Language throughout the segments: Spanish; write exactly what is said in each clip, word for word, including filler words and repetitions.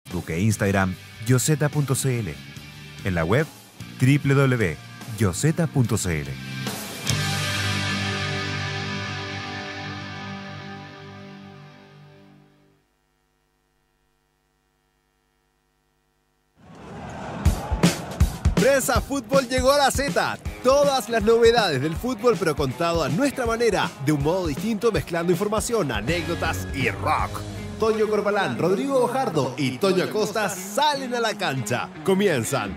Facebook e Instagram yoseta punto cl. En la web doble u doble u doble u punto yoseta punto cl. Prensa Fútbol llegó a la Z. Todas las novedades del fútbol, pero contado a nuestra manera, de un modo distinto, mezclando información, anécdotas y rock. Toño Corbalán, Rodrigo Bojardo y Toño Acosta salen a la cancha. Comienzan.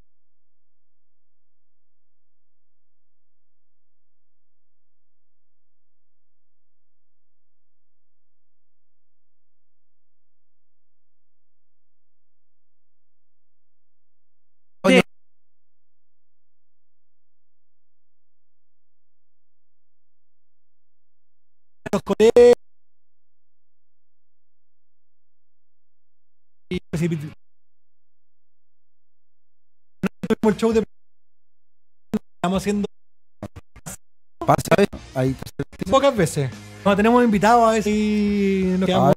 Los colegas y el show de estamos haciendo pasa ahí pocas veces. Nos tenemos invitados a veces y nos quedamos.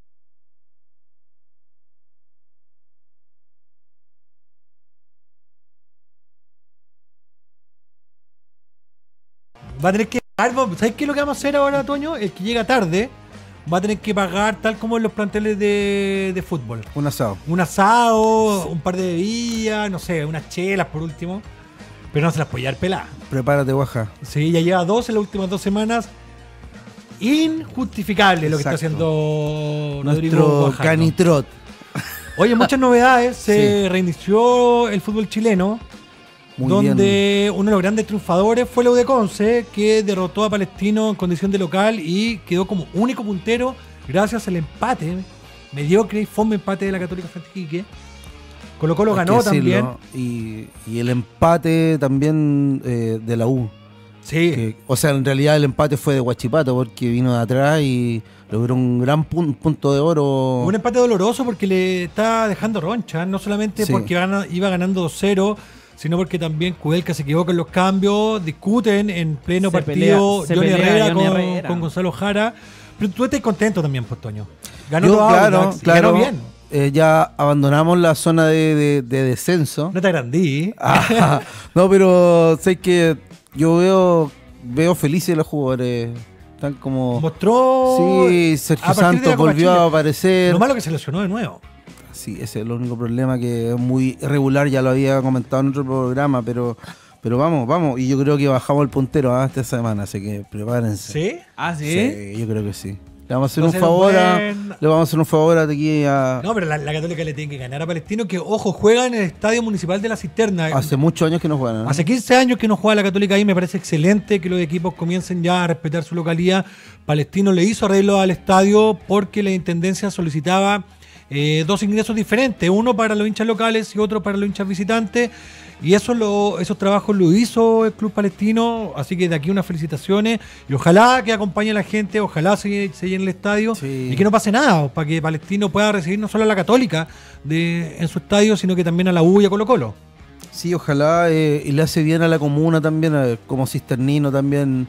Va a tener que pagar. ¿Sabes qué es lo que vamos a hacer ahora, Toño? El que llega tarde va a tener que pagar tal como en los planteles de, de fútbol. Un asado. Un asado, sí. Un par de bebidas, no sé, unas chelas por último. Pero no se las puede llevar peladas. Prepárate, guaja. Sí, ya lleva dos en las últimas dos semanas. Injustificable. Exacto. Lo que está haciendo nuestro Canitrot. Oye, muchas novedades. Se sí. reinició el fútbol chileno. Muy donde bien. Uno de los grandes triunfadores fue el U D Conce, que derrotó a Palestino en condición de local y quedó como único puntero gracias al empate mediocre y fome empate de la Católica frente a Iquique. Colo Colo ganó también. Y, y el empate también eh, de la U. Sí. Que, o sea, en realidad el empate fue de Huachipato porque vino de atrás y logró un gran pun punto de oro. Un empate doloroso porque le está dejando roncha, no solamente sí. porque iba, iba ganando dos cero, sino porque también Kudelka se equivoca en los cambios, discuten en pleno se partido pelea, Johnny, pelea, Herrera, Johnny con, Herrera con Gonzalo Jara. Pero tú estás contento también, pues, Toño. Ganó Yo, todo claro, Audax, claro. ganó bien. Eh, ya abandonamos la zona de, de, de descenso. No te agrandí. Ah, no, pero sé que yo veo, veo felices los jugadores. Están como... Mostró... Sí, Sergio Santos volvió a aparecer. Lo malo que se lesionó de nuevo. Sí, ese es el único problema, que es muy irregular, ya lo había comentado en otro programa, pero pero vamos, vamos, y yo creo que bajamos el puntero ¿eh? esta semana, así que prepárense. ¿Sí? ¿Ah, sí? Sí, yo creo que sí. Le vamos a hacer un favor un a, buen... le vamos a hacer un favor a aquí a... No, pero la, la Católica le tiene que ganar a Palestino, que ojo, juega en el Estadio Municipal de La Cisterna. Hace muchos años que no juegan, ¿no? Hace quince años que no juega la Católica ahí, me parece excelente que los equipos comiencen ya a respetar su localidad. Palestino le hizo arreglo al estadio porque la Intendencia solicitaba eh, dos ingresos diferentes, uno para los hinchas locales y otro para los hinchas visitantes. Y eso lo, esos trabajos lo hizo el Club Palestino, así que de aquí unas felicitaciones y ojalá que acompañe a la gente, ojalá se, se llene el estadio sí. y que no pase nada, para que Palestino pueda recibir no solo a la Católica de, en su estadio, sino que también a la U y a Colo Colo. Sí, ojalá, eh, y le hace bien a la comuna también, eh, como cisternino también,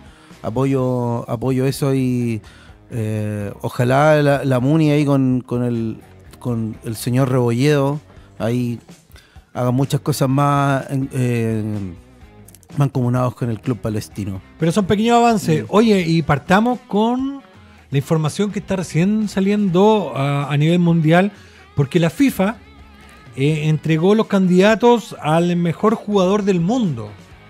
apoyo apoyo eso y eh, ojalá la, la Muni ahí con, con, el, con el señor Rebolledo, ahí... hagan muchas cosas más eh, mancomunados con el Club Palestino. Pero son pequeños avances. Sí. Oye, y partamos con la información que está recién saliendo a, a nivel mundial, porque la FIFA eh, entregó los candidatos al mejor jugador del mundo.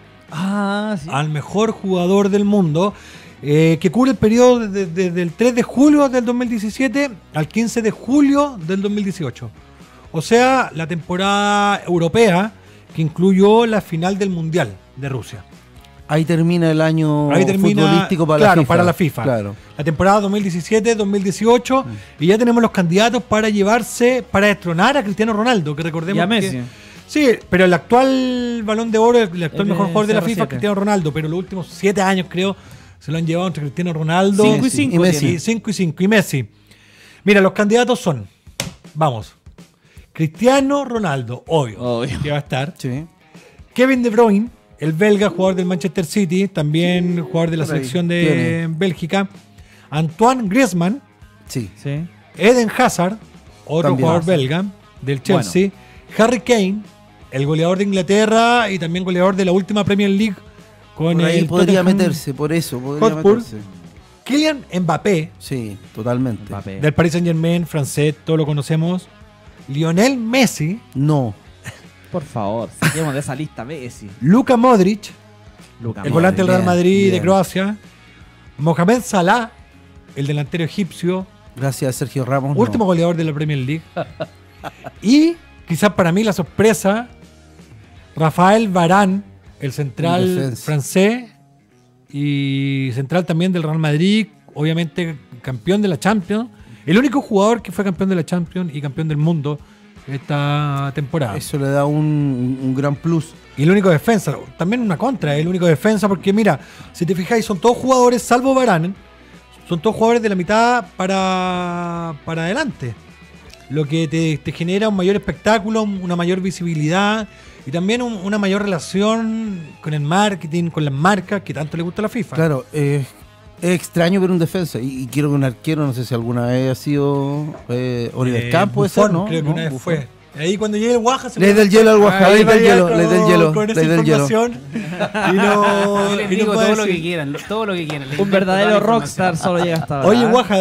Ah, sí. Al mejor jugador del mundo, eh, que cubre el periodo desde de, de, del tres de julio del dos mil diecisiete al quince de julio del dos mil dieciocho. O sea, la temporada europea que incluyó la final del Mundial de Rusia. Ahí termina el año Ahí termina, futbolístico para, claro, la FIFA. para la FIFA. Claro. La temporada dos mil diecisiete dos mil dieciocho mm. y ya tenemos los candidatos para llevarse, para destronar a Cristiano Ronaldo, que recordemos y a Messi. Que, sí, pero el actual Balón de Oro, el actual el mejor jugador de la FIFA es Cristiano Ronaldo, pero los últimos siete años creo se lo han llevado entre Cristiano Ronaldo cinco y cinco y Messi. cinco y cinco y Messi. Mira, los candidatos son, vamos, Cristiano Ronaldo, obvio, obvio. que va a estar. Sí. Kevin De Bruyne, el belga, jugador del Manchester City, también jugador de la selección de ¿Tiene? Bélgica. Antoine Griezmann. Sí. sí. Eden Hazard, otro también. jugador belga. del Chelsea. Bueno. Harry Kane, el goleador de Inglaterra y también goleador de la última Premier League. Con por ahí el podría Tottenham meterse, por eso podría Hotspur. meterse. Kylian Mbappé. Sí, totalmente. Mbappé. Del Paris Saint-Germain, francés, todos lo conocemos. Lionel Messi. No. Por favor, saquemos de esa lista Messi. Luka Modric, Luka el volante del Real bien, Madrid bien. de Croacia. Mohamed Salah, el delantero egipcio. Gracias a Sergio Ramos. Último no. goleador de la Premier League. Y quizás para mí la sorpresa, Rafael Varane, el central Defensa. francés y central también del Real Madrid, obviamente campeón de la Champions. El único jugador que fue campeón de la Champions y campeón del mundo esta temporada. Eso le da un, un gran plus. Y el único defensa, también una contra, el único defensa, porque mira, si te fijáis, son todos jugadores, salvo Varane, son todos jugadores de la mitad para, para adelante. Lo que te, te genera un mayor espectáculo, una mayor visibilidad y también un- una mayor relación con el marketing, con las marcas que tanto le gusta a la FIFA. Claro, eh, es extraño ver un defensa. Y, y quiero que un arquero, no sé si alguna vez ha sido eh, Oliver Eh, Kahn, puede Buffon, ser, ¿no? creo que ¿No? una vez Buffon. fue. Ahí cuando llegue el Guaja se Le del hielo al Guaja, Ahí le del vaya hielo, con- le del hielo, con esa le del hielo. información. Y no, Yo les y no digo puede todo lo decir- que quieran, lo- todo lo que quieran. Les Un invento verdadero toda la rockstar información. solo llega hasta ahora. Oye, Guaja,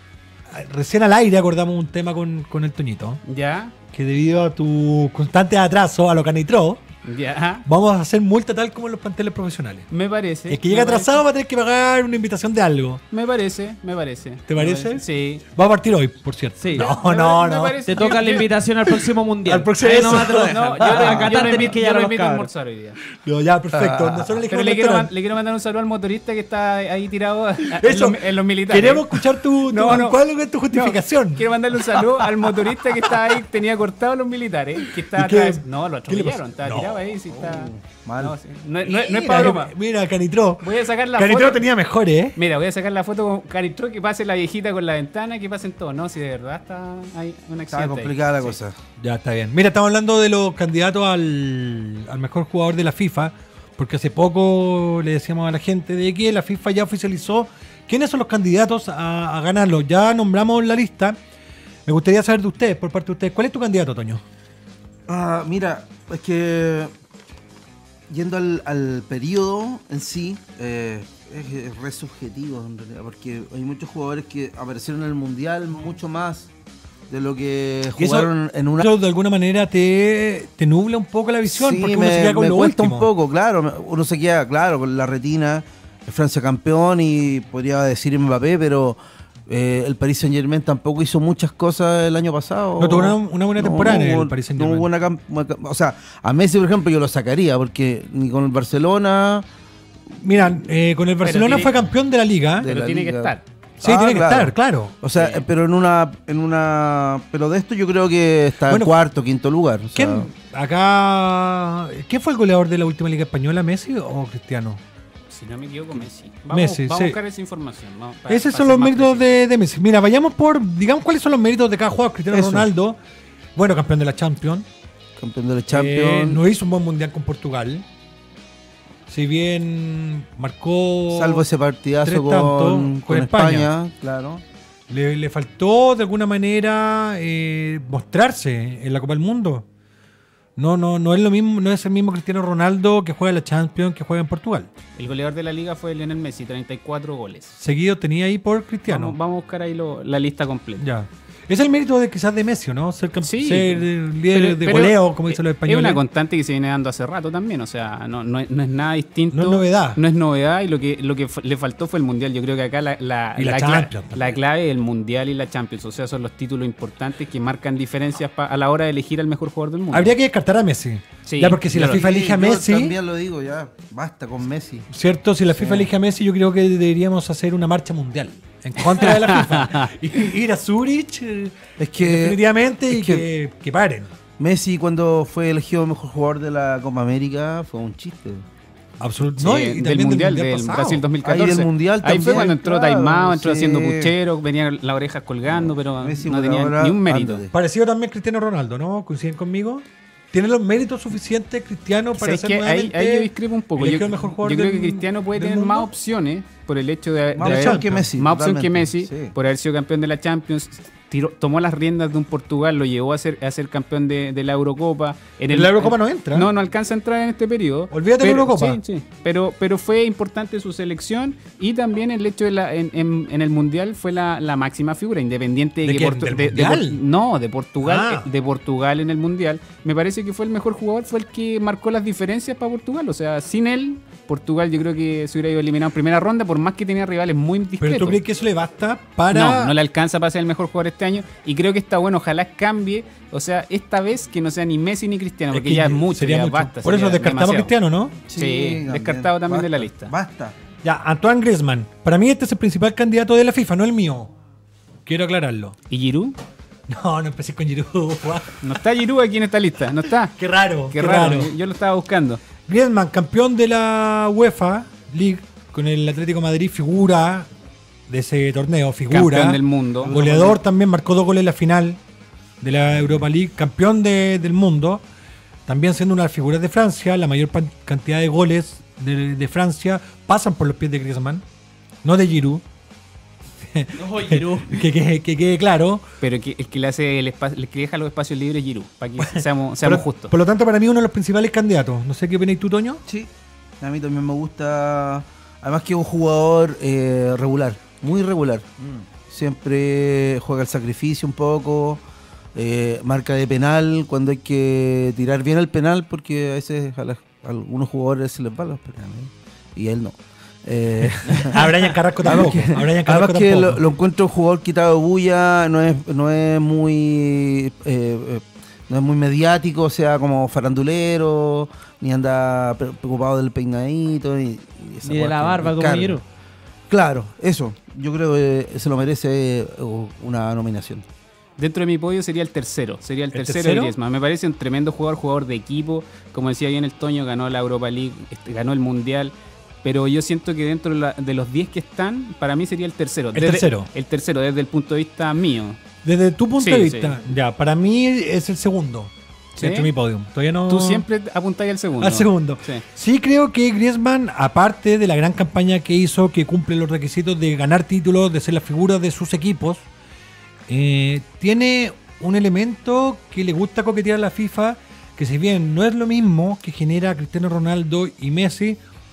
recién al aire acordamos un tema con, con el Toñito, Ya, que debido a tu constante atraso a lo canitró, ya, vamos a hacer multa tal como en los planteles profesionales. me parece. El que llega me atrasado va a tener que pagar una invitación de algo. parece, Me parece, me parece. ¿Te Me parece? Sí. Va a partir hoy, por cierto. Sí. No, Me no, pare- me no. parece- Te toca yo- la yo- invitación al próximo mundial. Al próximo- Ahí nomás te lo No, dejan. yo, lo- A yo Qatar lo tenés invito, que yo llevar lo a los invito a cabros. almorzar hoy día. No, ya, perfecto. Ah, Nosotros Pero elegimos le el quiero, man- restaurante. le quiero mandar un saludo al motorista que está ahí tirado en, Eso. los, en los militares. Queremos escuchar tu, tu- No, no. ¿cuál es tu justificación? No, quiero mandarle un saludo al motorista que estaba ahí, tenía cortado a los militares, que estaba ¿Y qué? atrás. No, lo ¿Qué le pasó? atropellaron, estaba No. tirado ahí, sí está. mal. No, sí. no, no- no es Mira, para broma. Mira, Canitró. Voy a sacar la Canitró foto. tenía mejores, ¿eh? Mira, voy a sacar la foto con Canitró, que pase la viejita con la ventana, que pasen todos, ¿no? Si de verdad está ahí un accidente. Estaba ahí. complicada la Sí. cosa. Ya está bien. Mira, estamos hablando de los candidatos al, al mejor jugador de la FIFA, porque hace poco le decíamos a la gente de que la FIFA ya oficializó quiénes son los candidatos a, a ganarlo. Ya nombramos la lista. Me gustaría saber de ustedes, por parte de ustedes, ¿cuál es tu candidato, Toño? Ah, mira, es que yendo al, al periodo en sí, eh, es, es re subjetivo en realidad, porque hay muchos jugadores que aparecieron en el Mundial mucho más de lo que Y eso- jugaron en una... Eso de alguna manera te, te nubla un poco la visión, Sí, porque uno me, se queda con me lo cuesta último. un poco, claro, me- uno se queda, claro, con la retina, Francia campeón y podría decir Mbappé, pero eh, el Paris Saint Germain tampoco hizo muchas cosas el año pasado. No tuvo una- una buena temporada en el Paris Saint-Germain. No hubo una cam- una cam- o sea, a Messi, por ejemplo, yo lo sacaría, porque ni con el Barcelona... Mira, eh, con el Barcelona tiene- fue campeón de la liga. de Pero la tiene que liga. estar. Sí, Ah, tiene que claro. estar, claro. O sea, Sí. eh, pero en una, en una... Pero de esto yo creo que está Bueno, en cuarto, quinto lugar. o sea, ¿Quién acá quién fue el goleador de la última liga española, Messi o Cristiano? Si no me equivoco, Messi. Vamos, Messi, vamos sí. a buscar esa información. vamos, para- Esos para son ser los más méritos preciso. de, de Messi. Mira, vayamos por, digamos, cuáles son los méritos de cada jugador. Cristiano Eso. Ronaldo, bueno, campeón de la Champions. campeón de la Eh, Champions. no hizo un buen mundial con Portugal. Si bien marcó. Salvo ese partidazo tres con, tantos con con España. España. claro. Le, le faltó de alguna manera eh, mostrarse en la Copa del Mundo. No, no, no es lo mismo, no es el mismo Cristiano Ronaldo que juega en la Champions que juega en Portugal. El goleador de la liga fue Lionel Messi, treinta y cuatro goles. Seguido tenía ahí por Cristiano. Vamos, vamos a buscar ahí lo- la lista completa. Ya. Es el mérito de quizás de Messi, ¿no? Ser, camp- Sí, ser eh, líder Pero- de pero goleo, como dicen los Es españoles. una constante que se viene dando hace rato también, o sea, no, no, es- no es nada distinto. No es novedad. No es novedad y lo que, lo que f- le faltó fue el Mundial. Yo creo que acá la, la, Y la cla- Champions también. la clave es el Mundial y la Champions, o sea, son los títulos importantes que marcan diferencias pa- a la hora de elegir al mejor jugador del mundo. Habría que descartar a Messi. Sí, ya, porque si yo la lo- FIFA Sí, elige a yo Messi, también lo digo ya, basta con Messi. ¿cierto? Si la FIFA elige a Messi, yo creo que deberíamos hacer una marcha mundial en contra de la FIFA. Y ir a Zurich, eh, Es que definitivamente, y es que- que, que paren. Messi cuando fue elegido mejor jugador de la Copa América fue un chiste. Absolutamente. Sí, No, y del también Mundial, del, pasado. Brasil dos mil catorce. Ahí del Mundial Ahí fue también, cuando entró claro, taimado, entró sí. haciendo puchero, venía las orejas colgando, pero Messi no por tenía ahora, ni un mérito. ándate. Parecido también Cristiano Ronaldo, ¿no? ¿Coinciden conmigo? ¿Tiene los méritos suficientes Cristiano para ¿Sabes ser qué? Ahí, nuevamente ahí yo discrepo un poco. Yo, elegido el mejor jugador yo creo del- que Cristiano puede del tener más mundo? opciones por el hecho de, Más de opción haber- que Messi. más opción que totalmente, Messi, sí. por haber sido campeón de la Champions, tiró- tomó las riendas de un Portugal, lo llevó a ser, a ser campeón de, de la Eurocopa. En En la Eurocopa no entra. No, no alcanza a entrar en este periodo. Olvídate de la Pero- Eurocopa. Sí, sí. Pero, pero fue importante su selección y también el hecho de la, en, en- en el Mundial fue la, la máxima figura, independiente de, ¿De que quién? Portu- ¿Del de- de Mundial? Por- no, de Portugal, Ah. eh, de Portugal en el Mundial. Me parece que fue el mejor jugador, fue el que marcó las diferencias para Portugal. O sea, sin él, Portugal yo creo que se hubiera ido eliminado en primera ronda, por más que tenía rivales muy discretos. Pero tú crees que eso le basta para. No, no le alcanza para ser el mejor jugador este año. Y creo que está bueno, ojalá cambie. O sea, esta vez que no sea ni Messi ni Cristiano, porque que ya es mucho, sería ya mucho. basta. Por eso sería descartamos a demasiado. Cristiano, ¿no? Sí, descartado también de la lista. Basta. Ya, Antoine Griezmann. Para mí este es el principal candidato de la FIFA, no el mío. Quiero aclararlo. ¿Y Giroud? No, no empecé con Giroud. Juan. No está Giroud aquí en esta lista, no está. Qué raro. Qué, raro, Yo, yo lo estaba buscando. Griezmann, campeón de la UEFA League con el Atlético de Madrid, figura de ese torneo, figura. Campeón del mundo. Goleador también, marcó dos goles en la final de la Europa League, campeón de- del mundo. También siendo una de las figuras de Francia, la mayor pan- cantidad de goles de, de Francia pasan por los pies de Griezmann, no de Giroud. No, Giroud. que, que- que quede claro. Pero que, el que le hace el espacio, el que deja los espacios libres es Giroud, para que seamos, seamos Por, justos. por lo tanto, para mí uno de los principales candidatos. No sé qué opináis tú, Toño. Sí, a mí también me gusta. Además que es un jugador eh, regular, muy regular. Siempre juega el sacrificio un poco, eh, marca de penal cuando hay que tirar bien el penal, porque a veces a, las- a algunos jugadores se les van los penales y a él no. Eh, A Brian Carrasco tampoco. Además que, A Brian Carrasco además que tampoco. lo, lo encuentro un jugador quitado de bulla, no es, no es muy eh, eh, no es muy mediático, o sea, como farandulero, ni anda pre- preocupado del peinadito, ni, y esa Ni de weá la que barba como encarga. Giroud. Claro, eso. Yo creo que se lo merece eh, una nominación. Dentro de mi podio sería el tercero, sería el, ¿El tercero, tercero? de Griezmann. Me parece un tremendo jugador, jugador de equipo. Como decía bien el Toño, ganó la Europa League, este, ganó el Mundial. Pero yo siento que dentro de, la- de los diez que están, para mí sería el tercero. El Desde- tercero. El tercero, desde el punto de vista mío. Desde tu punto Sí, de vista, sí. ya, para mí es el segundo. ¿Sí? Dentro de mi podio. Todavía no. Tú siempre apuntáis al segundo. Al segundo. Sí. Sí, creo que Griezmann, aparte de la gran campaña que hizo, que cumple los requisitos de ganar títulos, de ser la figura de sus equipos, eh, tiene un elemento que le gusta coquetear a la FIFA, que si bien no es lo mismo que genera Cristiano Ronaldo y Messi,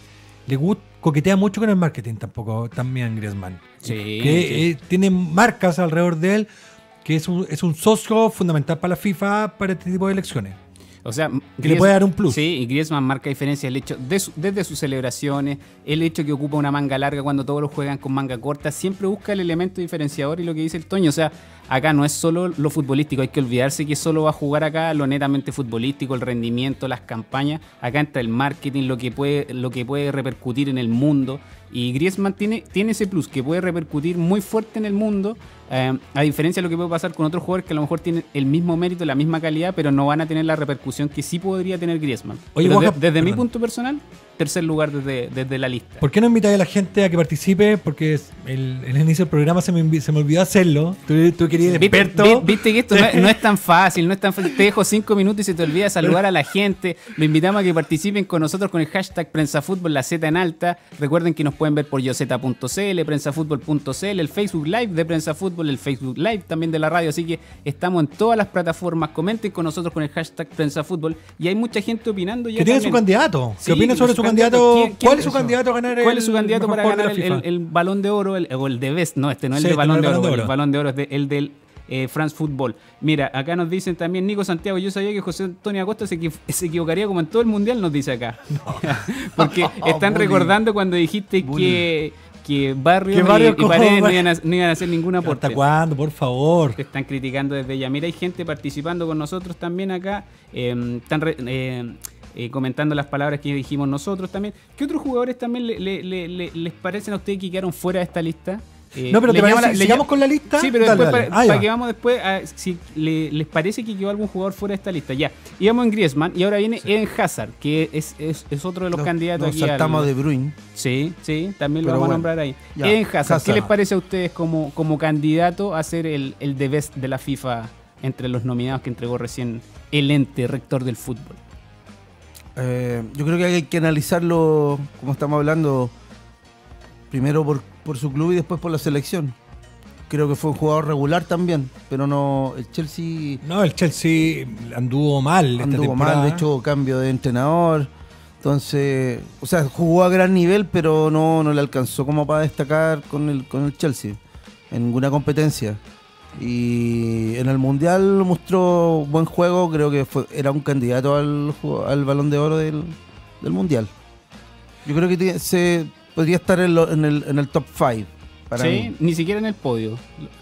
le gusta coquetea mucho con el marketing tampoco, también Griezmann. Sí, que sí. eh, tiene marcas alrededor de él, que es un, es un socio fundamental para la FIFA para este tipo de elecciones. O sea, Que le puede dar un plus. Sí, y Griezmann marca diferencia el hecho de su- desde sus celebraciones, el hecho que ocupa una manga larga cuando todos los juegan con manga corta, siempre busca el elemento diferenciador y lo que dice el Toño, o sea, acá no es solo lo futbolístico, hay que olvidarse que solo va a jugar acá lo netamente futbolístico, el rendimiento, las campañas, acá entra el marketing, lo que puede, lo que puede repercutir en el mundo. Y Griezmann tiene, tiene ese plus que puede repercutir muy fuerte en el mundo, eh, a diferencia de lo que puede pasar con otros jugadores que a lo mejor tienen el mismo mérito, la misma calidad, pero no van a tener la repercusión que sí podría tener Griezmann. Oye, Pero Guaja, de- desde mi perdón. punto personal, tercer lugar desde, desde la lista. ¿Por qué no invitáis a la gente a que participe? Porque es- el, en el inicio del programa se me, envi- se me olvidó hacerlo. Tú, tú querías el ¿Viste, experto. vi- viste que esto no, es- no es tan fácil, no es tan fácil. Te dejo cinco minutos y se te olvida saludar a la gente. Lo invitamos a que participen con nosotros con el hashtag PrensaFútbol, la Z en alta. Recuerden que nos pueden ver por yoseta punto cl, prensafútbol punto cl, el Facebook Live de Prensa Fútbol, el Facebook Live también de la radio. Así que estamos en todas las plataformas. Comenten con nosotros con el hashtag PrensaFútbol. Y hay mucha gente opinando ya Que tiene su también. candidato. Sí, ¿Qué opina sobre su candidato? ¿Quién- quién- ¿Cuál es su eso? candidato a ganar el ¿Cuál es su candidato mejor para jugador ganar de el, la el- FIFA? el balón de oro el- o el de Best? No, este no es Sí, el de este balón no de es el oro, Balón de el Oro. balón de oro es de- el del eh, France Football. Mira, acá nos dicen también Nico Santiago, yo sabía que José Antonio Acosta se, equi- se equivocaría como en todo el mundial, nos dice acá. Porque están Bullying. recordando cuando dijiste que, que Barrios Que y- Barrios y, como- Paredes no iban, a, no iban a hacer ningún aporte. ¿Hasta cuándo? Por favor. Te están criticando desde ya. Mira, hay gente participando con nosotros también acá. eh, están re- eh, eh, comentando las palabras que dijimos nosotros también. ¿Qué otros jugadores también le- le- le- le- les parecen a ustedes que quedaron fuera de esta lista? Eh, No, pero ¿le ¿te llama parece la- si le sigamos llama- con la lista? Sí, pero Dale, después dale. para, Ah, para ya. que vamos después a si le- les parece que quedó algún jugador fuera de esta lista. Ya, íbamos en Griezmann y ahora viene Eden Hazard, que es, es, es otro de los Nos- candidatos nos aquí. al- saltamos de Bruyne. Sí, sí, también lo Pero vamos a bueno, nombrar ahí. ya, Eden Hazard, ¿qué Hazard. les parece a ustedes como, como candidato a ser el, el The Best de la FIFA entre los nominados que entregó recién el ente rector del fútbol? Eh, yo creo que hay que analizarlo, como estamos hablando, primero por, por su club y después por la selección. creo que fue un jugador regular también, pero no, el Chelsea No, el Chelsea anduvo mal esta anduvo temporada. mal, de hecho cambio de entrenador, entonces, o sea, jugó a gran nivel, pero no, no le alcanzó como para destacar con el, con el Chelsea en ninguna competencia. Y en el Mundial mostró buen juego, creo que fue, era un candidato al, ju- al Balón de Oro del, del Mundial. Yo creo que tiene- se podría estar en, lo- en el, en el top cinco para Sí, mí. ni siquiera en el podio.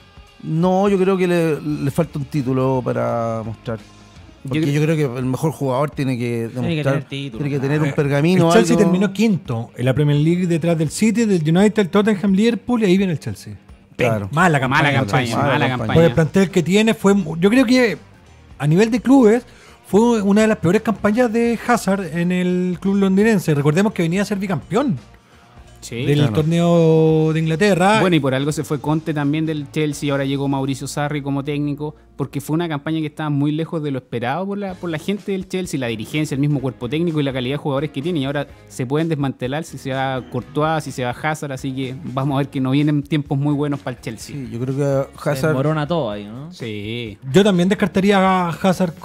No, yo creo que le, le falta un título para mostrar. Porque Yo yo, creo- creo que el mejor jugador tiene que demostrar, Tiene que tener título. tiene que tener Eh, un pergamino. El Chelsea algo. terminó quinto en la Premier League detrás del City, del United, Tottenham, Liverpool y ahí viene el Chelsea. Claro. Mala campaña. Mala del campaña, Chelsea. Mala mala campaña. campaña. Por el plantel que tiene, fue, yo creo que a nivel de clubes fue una de las peores campañas de Hazard en el club londinense. Recordemos que venía a ser bicampeón Sí. del claro. torneo de Inglaterra. Bueno, y por algo se fue Conte también del Chelsea, ahora llegó Mauricio Sarri como técnico, porque fue una campaña que estaba muy lejos de lo esperado por la, por la gente del Chelsea, la dirigencia, el mismo cuerpo técnico y la calidad de jugadores que tiene, y ahora se pueden desmantelar si se va Courtois, si se va Hazard, así que vamos a ver que no vienen tiempos muy buenos para el Chelsea. Sí, yo creo que Se Hazard desmorona todo ahí, ¿no? Sí. Yo también descartaría a Hazard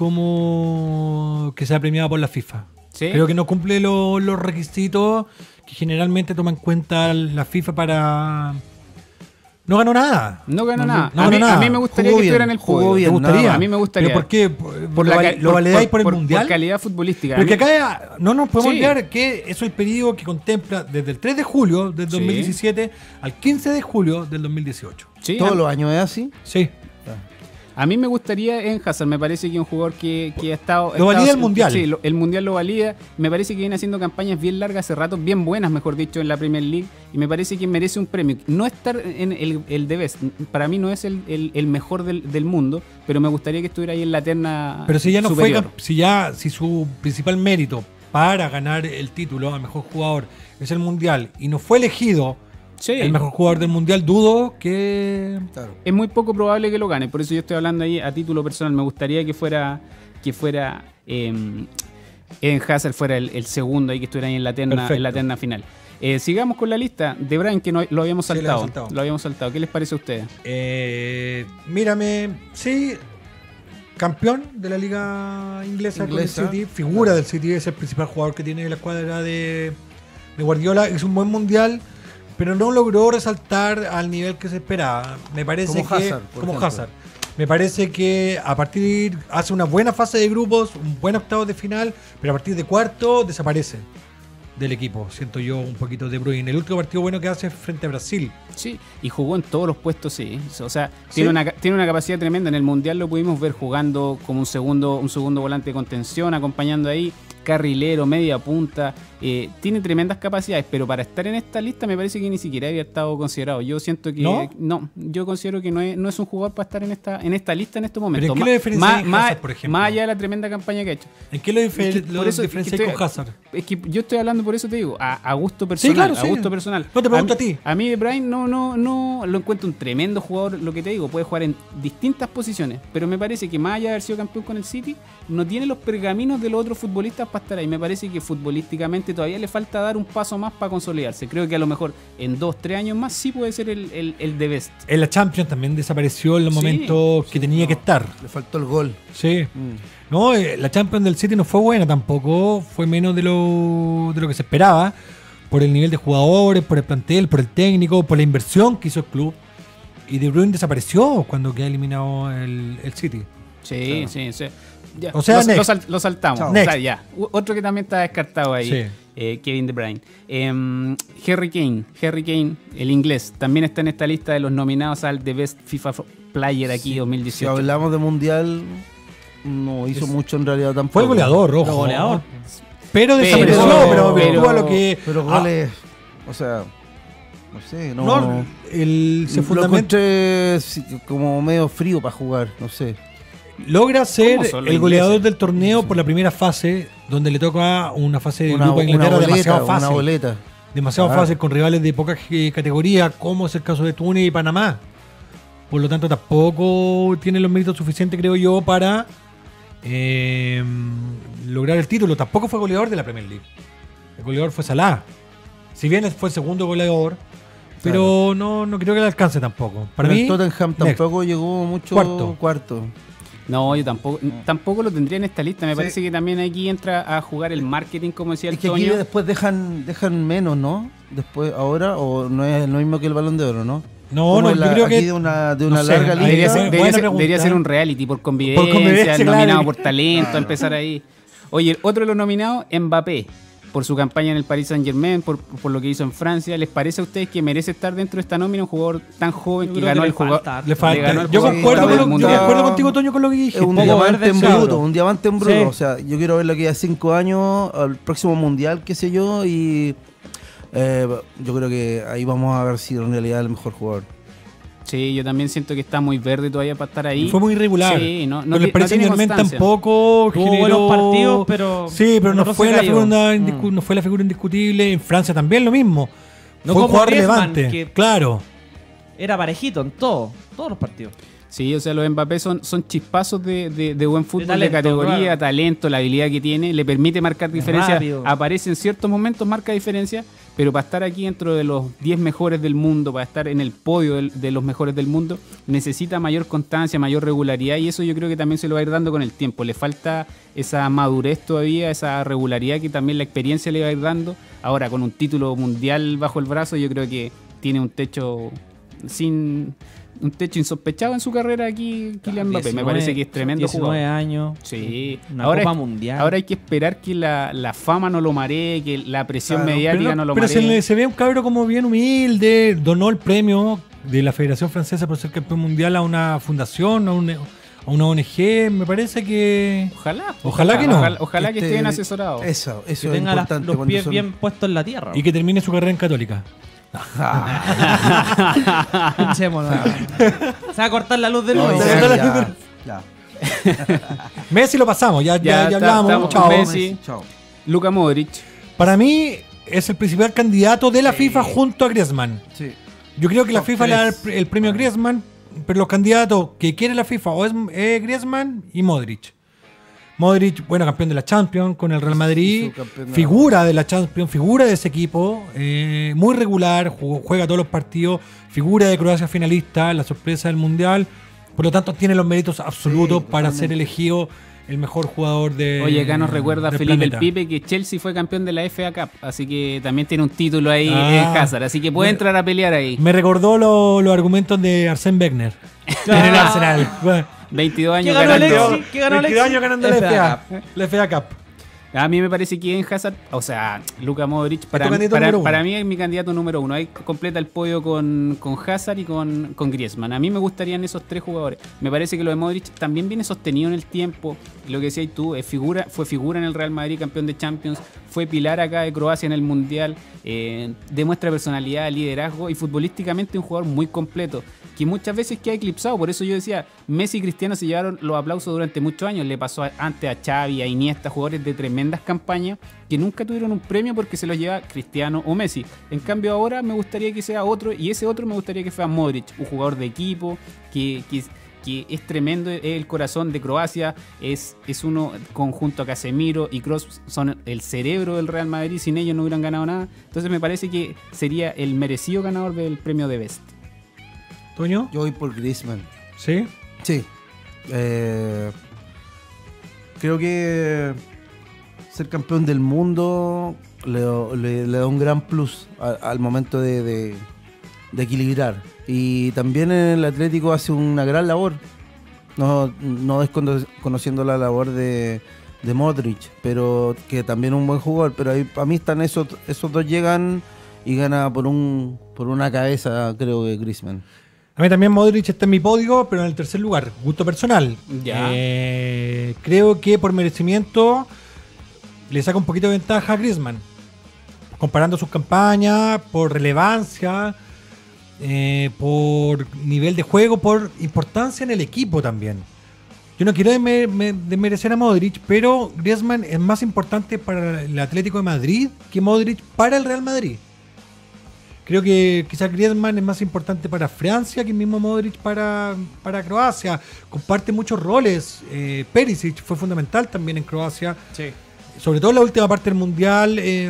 como que sea premiado por la FIFA. ¿Sí? Creo que no cumple lo- los requisitos que generalmente toma en cuenta la FIFA para... No ganó nada. No ganó nada. no a, ganó mí, nada. a mí me gustaría Jugó que estuviera bien, en el jugó podio. bien, ¿Te gustaría? nada A mí me gustaría. ¿Pero por qué? ¿Por, Por lo, la val- ca- lo validáis por, el por- Mundial? Por calidad futbolística. Pero que A mí- acá no nos podemos Sí. olvidar que eso es el periodo que contempla desde el tres de julio del dos mil diecisiete al quince de julio del dos mil dieciocho. sí, todos a- los años es así. Sí. A mí me gustaría en Hazard, me parece que es un jugador que, que ha estado... Lo ha valida estado- el Mundial. Sí, lo- el Mundial lo valida. Me parece que viene haciendo campañas bien largas hace rato, bien buenas, mejor dicho, en la Premier League. Y me parece que merece un premio. No estar en el, el de best, para mí no es el, el- el mejor del, del mundo, pero me gustaría que estuviera ahí en la terna Pero si ya no superior. fue, si ya, si su principal mérito para ganar el título al mejor jugador es el Mundial y no fue elegido Sí. el mejor jugador del Mundial, dudo que... Claro. Es muy poco probable que lo gane, por eso yo estoy hablando ahí a título personal. Me gustaría que fuera que fuera eh, en Hazard fuera el, el segundo ahí, que estuviera ahí en la terna, Perfecto. en la terna final. Eh, sigamos con la lista de Brian, que no, lo habíamos Sí, lo saltado. habíamos saltado. Lo habíamos saltado. ¿Qué les parece a ustedes? Eh, mírame, sí, campeón de la liga inglesa, Inglesa. con el City, figura del City, es el principal jugador que tiene la escuadra de, de Guardiola, es un buen mundial, pero no logró resaltar al nivel que se esperaba. Me parece Como que Hazard, por como ejemplo. Hazard. Me parece que a partir hace una buena fase de grupos, un buen octavo de final, pero a partir de cuarto desaparece del equipo. Siento yo un poquito de Bruyne. El último partido bueno que hace es frente a Brasil. Sí, y jugó en todos los puestos, sí. O sea, Sí. tiene, una, tiene una capacidad tremenda. En el Mundial lo pudimos ver jugando como un segundo, un segundo volante de contención, acompañando ahí, carrilero, media punta. Eh, tiene tremendas capacidades, pero para estar en esta lista me parece que ni siquiera había estado considerado. Yo siento que... ¿No? No, yo considero que no es, no es un jugador para estar en esta, en esta lista en estos momentos. ¿en qué Ma- lo diferencia más, de más- Hazard, por ejemplo? más allá de la tremenda campaña que ha hecho. ¿En qué lo, difer- Es que lo por eso- diferencia es que con Hazard? Es que yo estoy hablando por eso te digo, a, a gusto personal, claro, a sí. gusto personal. No, te pregunto a, a ti. A mí de Brian no, no, no lo encuentro un tremendo jugador, lo que te digo, puede jugar en distintas posiciones, pero me parece que más allá de haber sido campeón con el City, no tiene los pergaminos de los otros futbolistas para estar ahí. Me parece que futbolísticamente todavía le falta dar un paso más para consolidarse. Creo que a lo mejor en dos, tres años más sí puede ser el, el, el de best. En la Champions también desapareció en los Sí, momentos que tenía que estar. Le faltó el gol. Sí. Mm. No, eh, la Champions del City no fue buena tampoco. Fue menos de lo, de lo que se esperaba. Por el nivel de jugadores, por el plantel, por el técnico, por la inversión que hizo el club. Y De Bruyne desapareció cuando queda eliminado el, el City. Sí, sí, sí. Ya, O sea, lo, next. lo sal- lo saltamos. Chao. O sea, Next. ya. U- Otro que también está descartado ahí, Sí. eh, Kevin De Bruyne. Em, Harry Kane, Harry Kane, el inglés, también está en esta lista de los nominados al The Best FIFA Player aquí Si dos mil dieciocho. hablamos de mundial, no hizo Es- mucho en realidad tampoco. Fue el goleador, Pero ojo. goleador. Pero desapareció, Pero- pero, pero- virtúa lo que. Pero Ah, goles, o sea, no sé, no. no, el, se lo fundamenta. encontré sí, como medio frío para jugar, no sé. Logra ser ¿Cómo son los el goleador ingleses? del torneo por la primera fase, donde le toca una fase de Una, grupo a una Inglaterra boleta, demasiado una fácil. boleta. Demasiado Claro. fácil con rivales de poca eh, categoría, como es el caso de Túnez y Panamá. Por lo tanto, tampoco tiene los méritos suficientes, creo yo, para eh, lograr el título. Tampoco fue goleador de la Premier League. El goleador fue Salah. Si bien fue el segundo goleador, pero no, no creo que le alcance tampoco. Para Pero mí, el Tottenham next. tampoco llegó mucho Cuarto. cuarto. No, yo tampoco, tampoco lo tendría en esta lista. Me Sí. parece que también aquí entra a jugar el marketing, como decía el Es que aquí Toño. después dejan dejan menos, ¿no? Después, ahora, o no es lo mismo que el Balón de Oro, ¿no? No, Como no, la- yo creo aquí que de una, de una no sé, larga ahí lista. Debería ser, Buena debería ser- pregunta. debería ser un reality por convivencia, convivencia, claro. nominado por talento, empezar ahí. Oye, otro de los nominados, Mbappé, por su campaña en el Paris Saint-Germain, por, por lo que hizo en Francia. ¿Les parece a ustedes que merece estar dentro de esta nómina un jugador tan joven Yo que creo ganó que el le jugador? falta. le falta. le ganó el Yo jugador concuerdo, del con, yo Mundial. concuerdo contigo, Toño, con lo que Es dijiste. un poco diamante verde, en claro. bruto, un diamante en bruto. Sí. O sea, yo quiero verlo aquí a cinco años, al próximo mundial, qué sé yo, y eh, yo creo que ahí vamos a ver si en realidad es el mejor jugador. Sí, yo también siento que está muy verde todavía para estar ahí. Fue muy irregular. Sí, no, no, Con el ti- Paris no tiene Saint-Germain constancia. tampoco Tuvo generó... buenos partidos, pero Sí, pero el no otro fue, se la cayó. figura indiscu- Mm. no fue la figura indiscutible. En Francia también lo mismo. No fue un como jugador Griezmann, relevante. que- Claro. Era parejito en todo, todos los partidos. Sí, o sea, los Mbappé son, son chispazos de, de- de buen fútbol, de, talento, categoría, claro. talento, la habilidad que tiene, le permite marcar diferencias. rápido. Aparece en ciertos momentos, marca diferencia, pero para estar aquí dentro de los diez mejores del mundo, para estar en el podio del- de los mejores del mundo, necesita mayor constancia, mayor regularidad, y eso yo creo que también se lo va a ir dando con el tiempo. Le falta esa madurez todavía, esa regularidad que también la experiencia le va a ir dando. Ahora, con un título mundial bajo el brazo, yo creo que tiene un techo sin... un techo insospechado en su carrera aquí, Kylian Mbappé. Me parece que es tremendo diecinueve jugador. años. Sí, Una ahora, Copa es- Mundial. ahora hay que esperar que la, la fama no lo maree, que la presión Claro, mediática Pero, no lo pero se, maree. le- se ve un cabro como bien humilde. Donó el premio de la Federación Francesa por ser campeón mundial a una fundación, a, un- a una O N G. Me parece que... Ojalá. Ojalá que no. Ojalá, ojalá que Este, esté bien asesorado. Eso, que eso es tenga las- importante. los cuando pies son- bien puestos en la tierra. Y que termine su carrera en Católica. Pinchémonos. Se va a cortar la luz de No, nuevo. se ya, corta la ya, luz. ya. Messi lo pasamos, ya, ya, Ya ya está- hablamos. estamos Chao. con Messi. Chao. Luka Modric. Para mí es el principal candidato de la Sí. FIFA junto a Griezmann. Sí. Yo creo que la Top FIFA le da el, tres. el premio a Griezmann, pero los candidatos que quiere la FIFA o es eh, Griezmann y Modric. Modric, bueno, campeón de la Champions con el Real Madrid, Su campeón de la- figura de la Champions, figura de ese equipo, eh, muy regular, jugó- juega todos los partidos, figura de Croacia finalista, la sorpresa del Mundial, por lo tanto tiene los méritos absolutos Sí, para totalmente. ser elegido el mejor jugador de Oye, acá nos recuerda del Felipe planeta. el Pipe que Chelsea fue campeón de la F A Cup, así que también tiene un título ahí Ah. en Hazard, así que puede entrar a pelear ahí. Me recordó lo- los argumentos de Arsène Wenger en el Arsenal. Bueno, veintidós ¿Qué años ganó ganando. Alexis? ¿Qué ganó veintidós Alexis? años ganando la F A F A, la F A Cup. A mí me parece que en Hazard, o sea, Luka Modric, para, tu mí, candidato para, número uno. para mí es mi candidato número uno. Ahí completa el podio con, con Hazard y con, con Griezmann. A mí me gustarían esos tres jugadores. Me parece que lo de Modric también viene sostenido en el tiempo. Lo que decías tú, es figura, fue figura en el Real Madrid, campeón de Champions, fue pilar acá de Croacia en el Mundial, eh, demuestra personalidad, liderazgo y futbolísticamente un jugador muy completo, que muchas veces queda eclipsado. Por eso yo decía, Messi y Cristiano se llevaron los aplausos durante muchos años. Le pasó a- antes a Xavi, a Iniesta, jugadores de tremendas campañas que nunca tuvieron un premio porque se los lleva Cristiano o Messi. En cambio ahora me gustaría que sea otro, y ese otro me gustaría que fuera Modric, un jugador de equipo que, que, que es tremendo, es el corazón de Croacia, es, es uno conjunto a Casemiro y Kroos, son el cerebro del Real Madrid, sin ellos no hubieran ganado nada. Entonces me parece que sería el merecido ganador del premio de Best. ¿Toño? Yo voy por Griezmann. ¿Sí? Sí. Eh, creo que ser campeón del mundo le, le- le da un gran plus a- al momento de, de- de equilibrar. Y también el Atlético hace una gran labor. No, no desconociendo la labor de, de Modric, pero que también es un buen jugador. Pero ahí, para mí están esos, esos dos llegan y gana por un por una cabeza, creo que Griezmann. A mí también Modric está en mi podio, pero en el tercer lugar, gusto personal. Ya. Eh, creo que por merecimiento le saca un poquito de ventaja a Griezmann. Comparando sus campañas, por relevancia, eh, por nivel de juego, por importancia en el equipo también. Yo no quiero desme- me- desmerecer a Modric, pero Griezmann es más importante para el Atlético de Madrid que Modric para el Real Madrid. Creo que quizás Griezmann es más importante para Francia que el mismo Modric para, para Croacia. Comparte muchos roles. Eh, Perisic fue fundamental también en Croacia. Sí. Sobre todo en la última parte del Mundial. eh,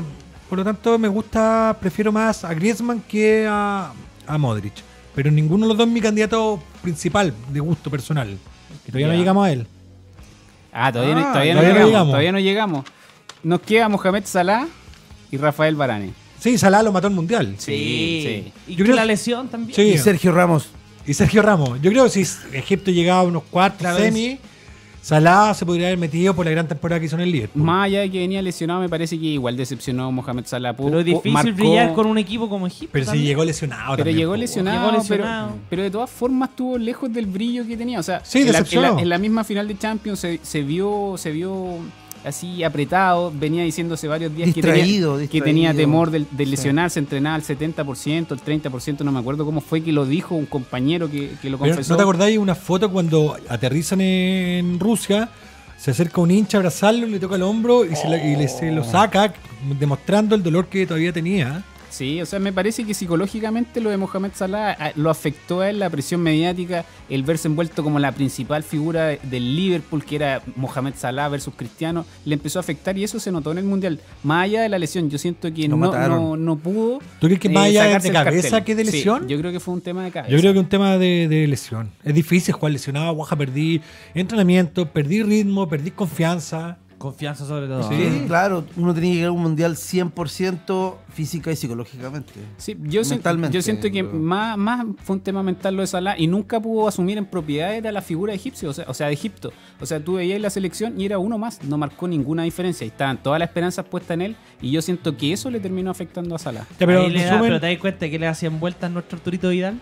por lo tanto me gusta, prefiero más a Griezmann que a, a Modric. Pero ninguno de los dos es mi candidato principal de gusto personal. Que todavía Ya. no llegamos a él. Ah, todavía, no, Ah, todavía, no todavía no llegamos, llegamos. todavía no llegamos. Nos queda Mohamed Salah y Rafael Varane. Sí, Salah lo mató el Mundial. Sí, sí. Y Yo que creo- la lesión también. Sí. Y Sergio Ramos. Y Sergio Ramos. Yo creo que si Egipto llegaba a unos cuartos, Claro, semi, Salah se podría haber metido por la gran temporada que hizo en el Liverpool. Más allá de que venía lesionado, me parece que igual decepcionó Mohamed Salah. Pero es difícil Marcó- brillar con un equipo como Egipto. Pero si también. llegó lesionado Pero también, llegó po. lesionado, Llegó lesionado. Pero, pero de todas formas estuvo lejos del brillo que tenía. O sea, Sí, en, la, en, decepcionó. la, en la misma final de Champions se, se vio se vio así apretado. Venía diciéndose varios días que Distraído, tenía, que distraído. tenía temor de, de Sí. lesionarse, entrenaba al setenta por ciento, el treinta por ciento, no me acuerdo cómo fue que lo dijo un compañero que, que lo Pero, confesó. ¿no te acordáis una foto cuando aterrizan en Rusia? Se acerca un hincha a abrazarlo, le toca el hombro y, se, la- y le, se lo saca, demostrando el dolor que todavía tenía. Sí, o sea, me parece que psicológicamente lo de Mohamed Salah a- lo afectó a él, la presión mediática, el verse envuelto como la principal figura del Liverpool, que era Mohamed Salah versus Cristiano, le empezó a afectar y eso se notó en el Mundial. Más allá de la lesión, yo siento que Lo no, mataron. no, no pudo. ¿Tú crees que eh, más allá de sacarse el cabeza cartel. que de Sí, lesión? yo creo que fue un tema de cabeza. Yo creo que un tema de, de lesión. Es difícil jugar lesionado, guaja, perdí entrenamiento, perdí ritmo, perdí confianza. Confianza sobre todo. Sí. Sí, claro, uno tenía que llegar a un mundial cien por ciento física y psicológicamente. Sí, yo, si- Mentalmente, yo siento que pero- más, más fue un tema mental lo de Salah y nunca pudo asumir en propiedad era la figura de egipcio, o sea, o sea, de Egipto. O sea, tú veías la selección y era uno más, no marcó ninguna diferencia. Y estaban todas las esperanzas puestas en él y yo siento que eso le terminó afectando a Salah. Ya, pero, Ahí le da- resumen- pero te das cuenta que le hacían vueltas nuestro Arturito Vidal.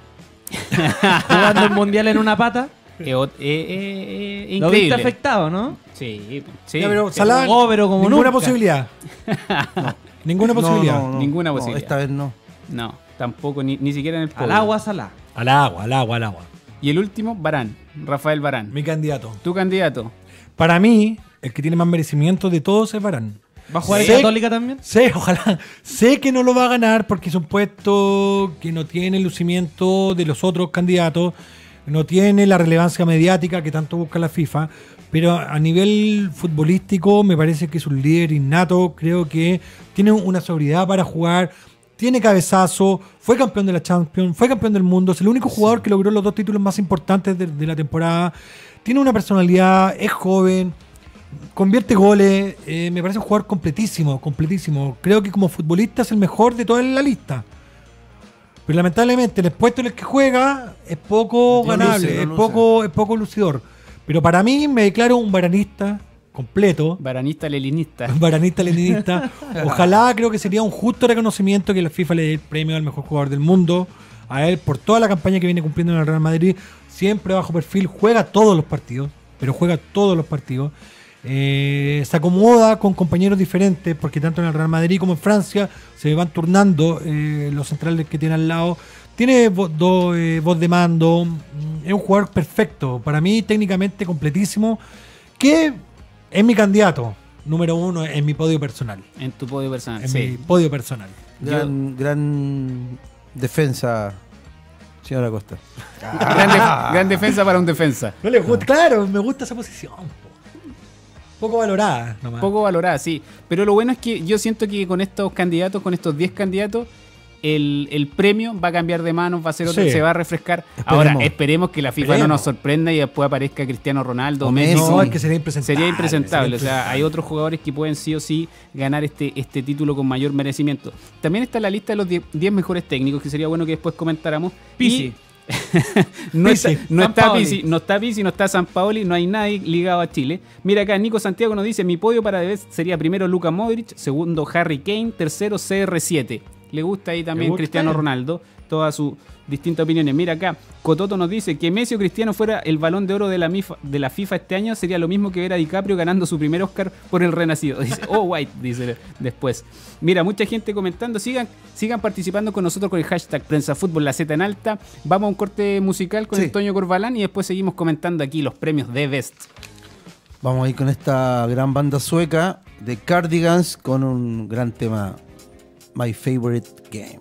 Jugando el mundial en una pata. Eh, ot- eh, eh, eh, Lo viste increíble. afectado, ¿no? Sí, sí. Ya, pero pero Salah, jugó, pero como ninguna nunca. posibilidad. Ninguna posibilidad. Ninguna no, posibilidad. esta vez no. No, tampoco, ni, ni siquiera en el Al podio. agua, Salah. Al agua, al agua, al agua. Y el último, Varane, Rafael Varane. Mi candidato. Tu candidato. Para mí, el que tiene más merecimiento de todos es Varane. ¿Va a jugar Sí. en Católica también? Sé, ojalá. Sé que no lo va a ganar porque es un puesto que no tiene el lucimiento de los otros candidatos, no tiene la relevancia mediática que tanto busca la FIFA, pero a nivel futbolístico me parece que es un líder innato, creo que tiene una seguridad para jugar, tiene cabezazo, fue campeón de la Champions, fue campeón del mundo, es el único jugador que logró los dos títulos más importantes de, de la temporada, tiene una personalidad, es joven, convierte goles, eh, me parece un jugador completísimo, completísimo. Creo que como futbolista es el mejor de toda la lista. Pero lamentablemente el puesto en el que juega es poco No ganable, luce, no es, luce. poco, es poco lucidor. Pero para mí me declaro un varanista completo, Varanista leninista. un varanista leninista. Ojalá, creo que sería un justo reconocimiento que la FIFA le dé el premio al mejor jugador del mundo a él por toda la campaña que viene cumpliendo en el Real Madrid. Siempre bajo perfil, juega todos los partidos, pero juega todos los partidos. Eh, se acomoda con compañeros diferentes porque tanto en el Real Madrid como en Francia se van turnando eh, los centrales que tiene al lado. Tiene vo- do- eh, voz de mando, mm, es un jugador perfecto, para mí técnicamente completísimo, que es mi candidato número uno en mi podio personal. En tu podio personal. En Sí. mi podio personal. Gran, gran defensa, señora Costa. Gran, def- gran defensa para un defensa. No le gusta, claro, me gusta esa posición. po. Poco valorada nomás. Poco valorada, sí. Pero lo bueno es que yo siento que con estos candidatos, con estos diez candidatos, el, el premio va a cambiar de manos, va a ser otro, Sí. se va a refrescar. Esperemos. Ahora, esperemos que la FIFA Esperemos. no nos sorprenda y después aparezca Cristiano Ronaldo, O Messi. Messi. No, es que sería impresentable. Sería impresentable. sería O sea, hay otros jugadores que pueden sí o sí ganar este, este título con mayor merecimiento. También está la lista de los diez mejores técnicos, que sería bueno que después comentáramos. Pizzi. Y- no, Pizzi. está, no, San está Paoli. Pizzi, no está Pizzi, no está San Paoli, no hay nadie ligado a Chile. Mira acá, Nico Santiago nos dice, mi podio para Debes sería primero Luka Modric, segundo Harry Kane, tercero C R siete. Le gusta ahí también gusta? Cristiano Ronaldo, todas sus distintas opiniones. Mira acá, Cototo nos dice que Messi o Cristiano fuera el Balón de Oro de la, Mifa- de la FIFA este año sería lo mismo que ver a DiCaprio ganando su primer Oscar por El Renacido. Dice, oh, White, dice después. Mira, mucha gente comentando, sigan, sigan participando con nosotros con el hashtag Prensa Fútbol, la Z en alta. Vamos a un corte musical con Sí. el Toño Corbalán y después seguimos comentando aquí los premios de Best. Vamos a ir con esta gran banda sueca de Cardigans con un gran tema, My Favorite Game.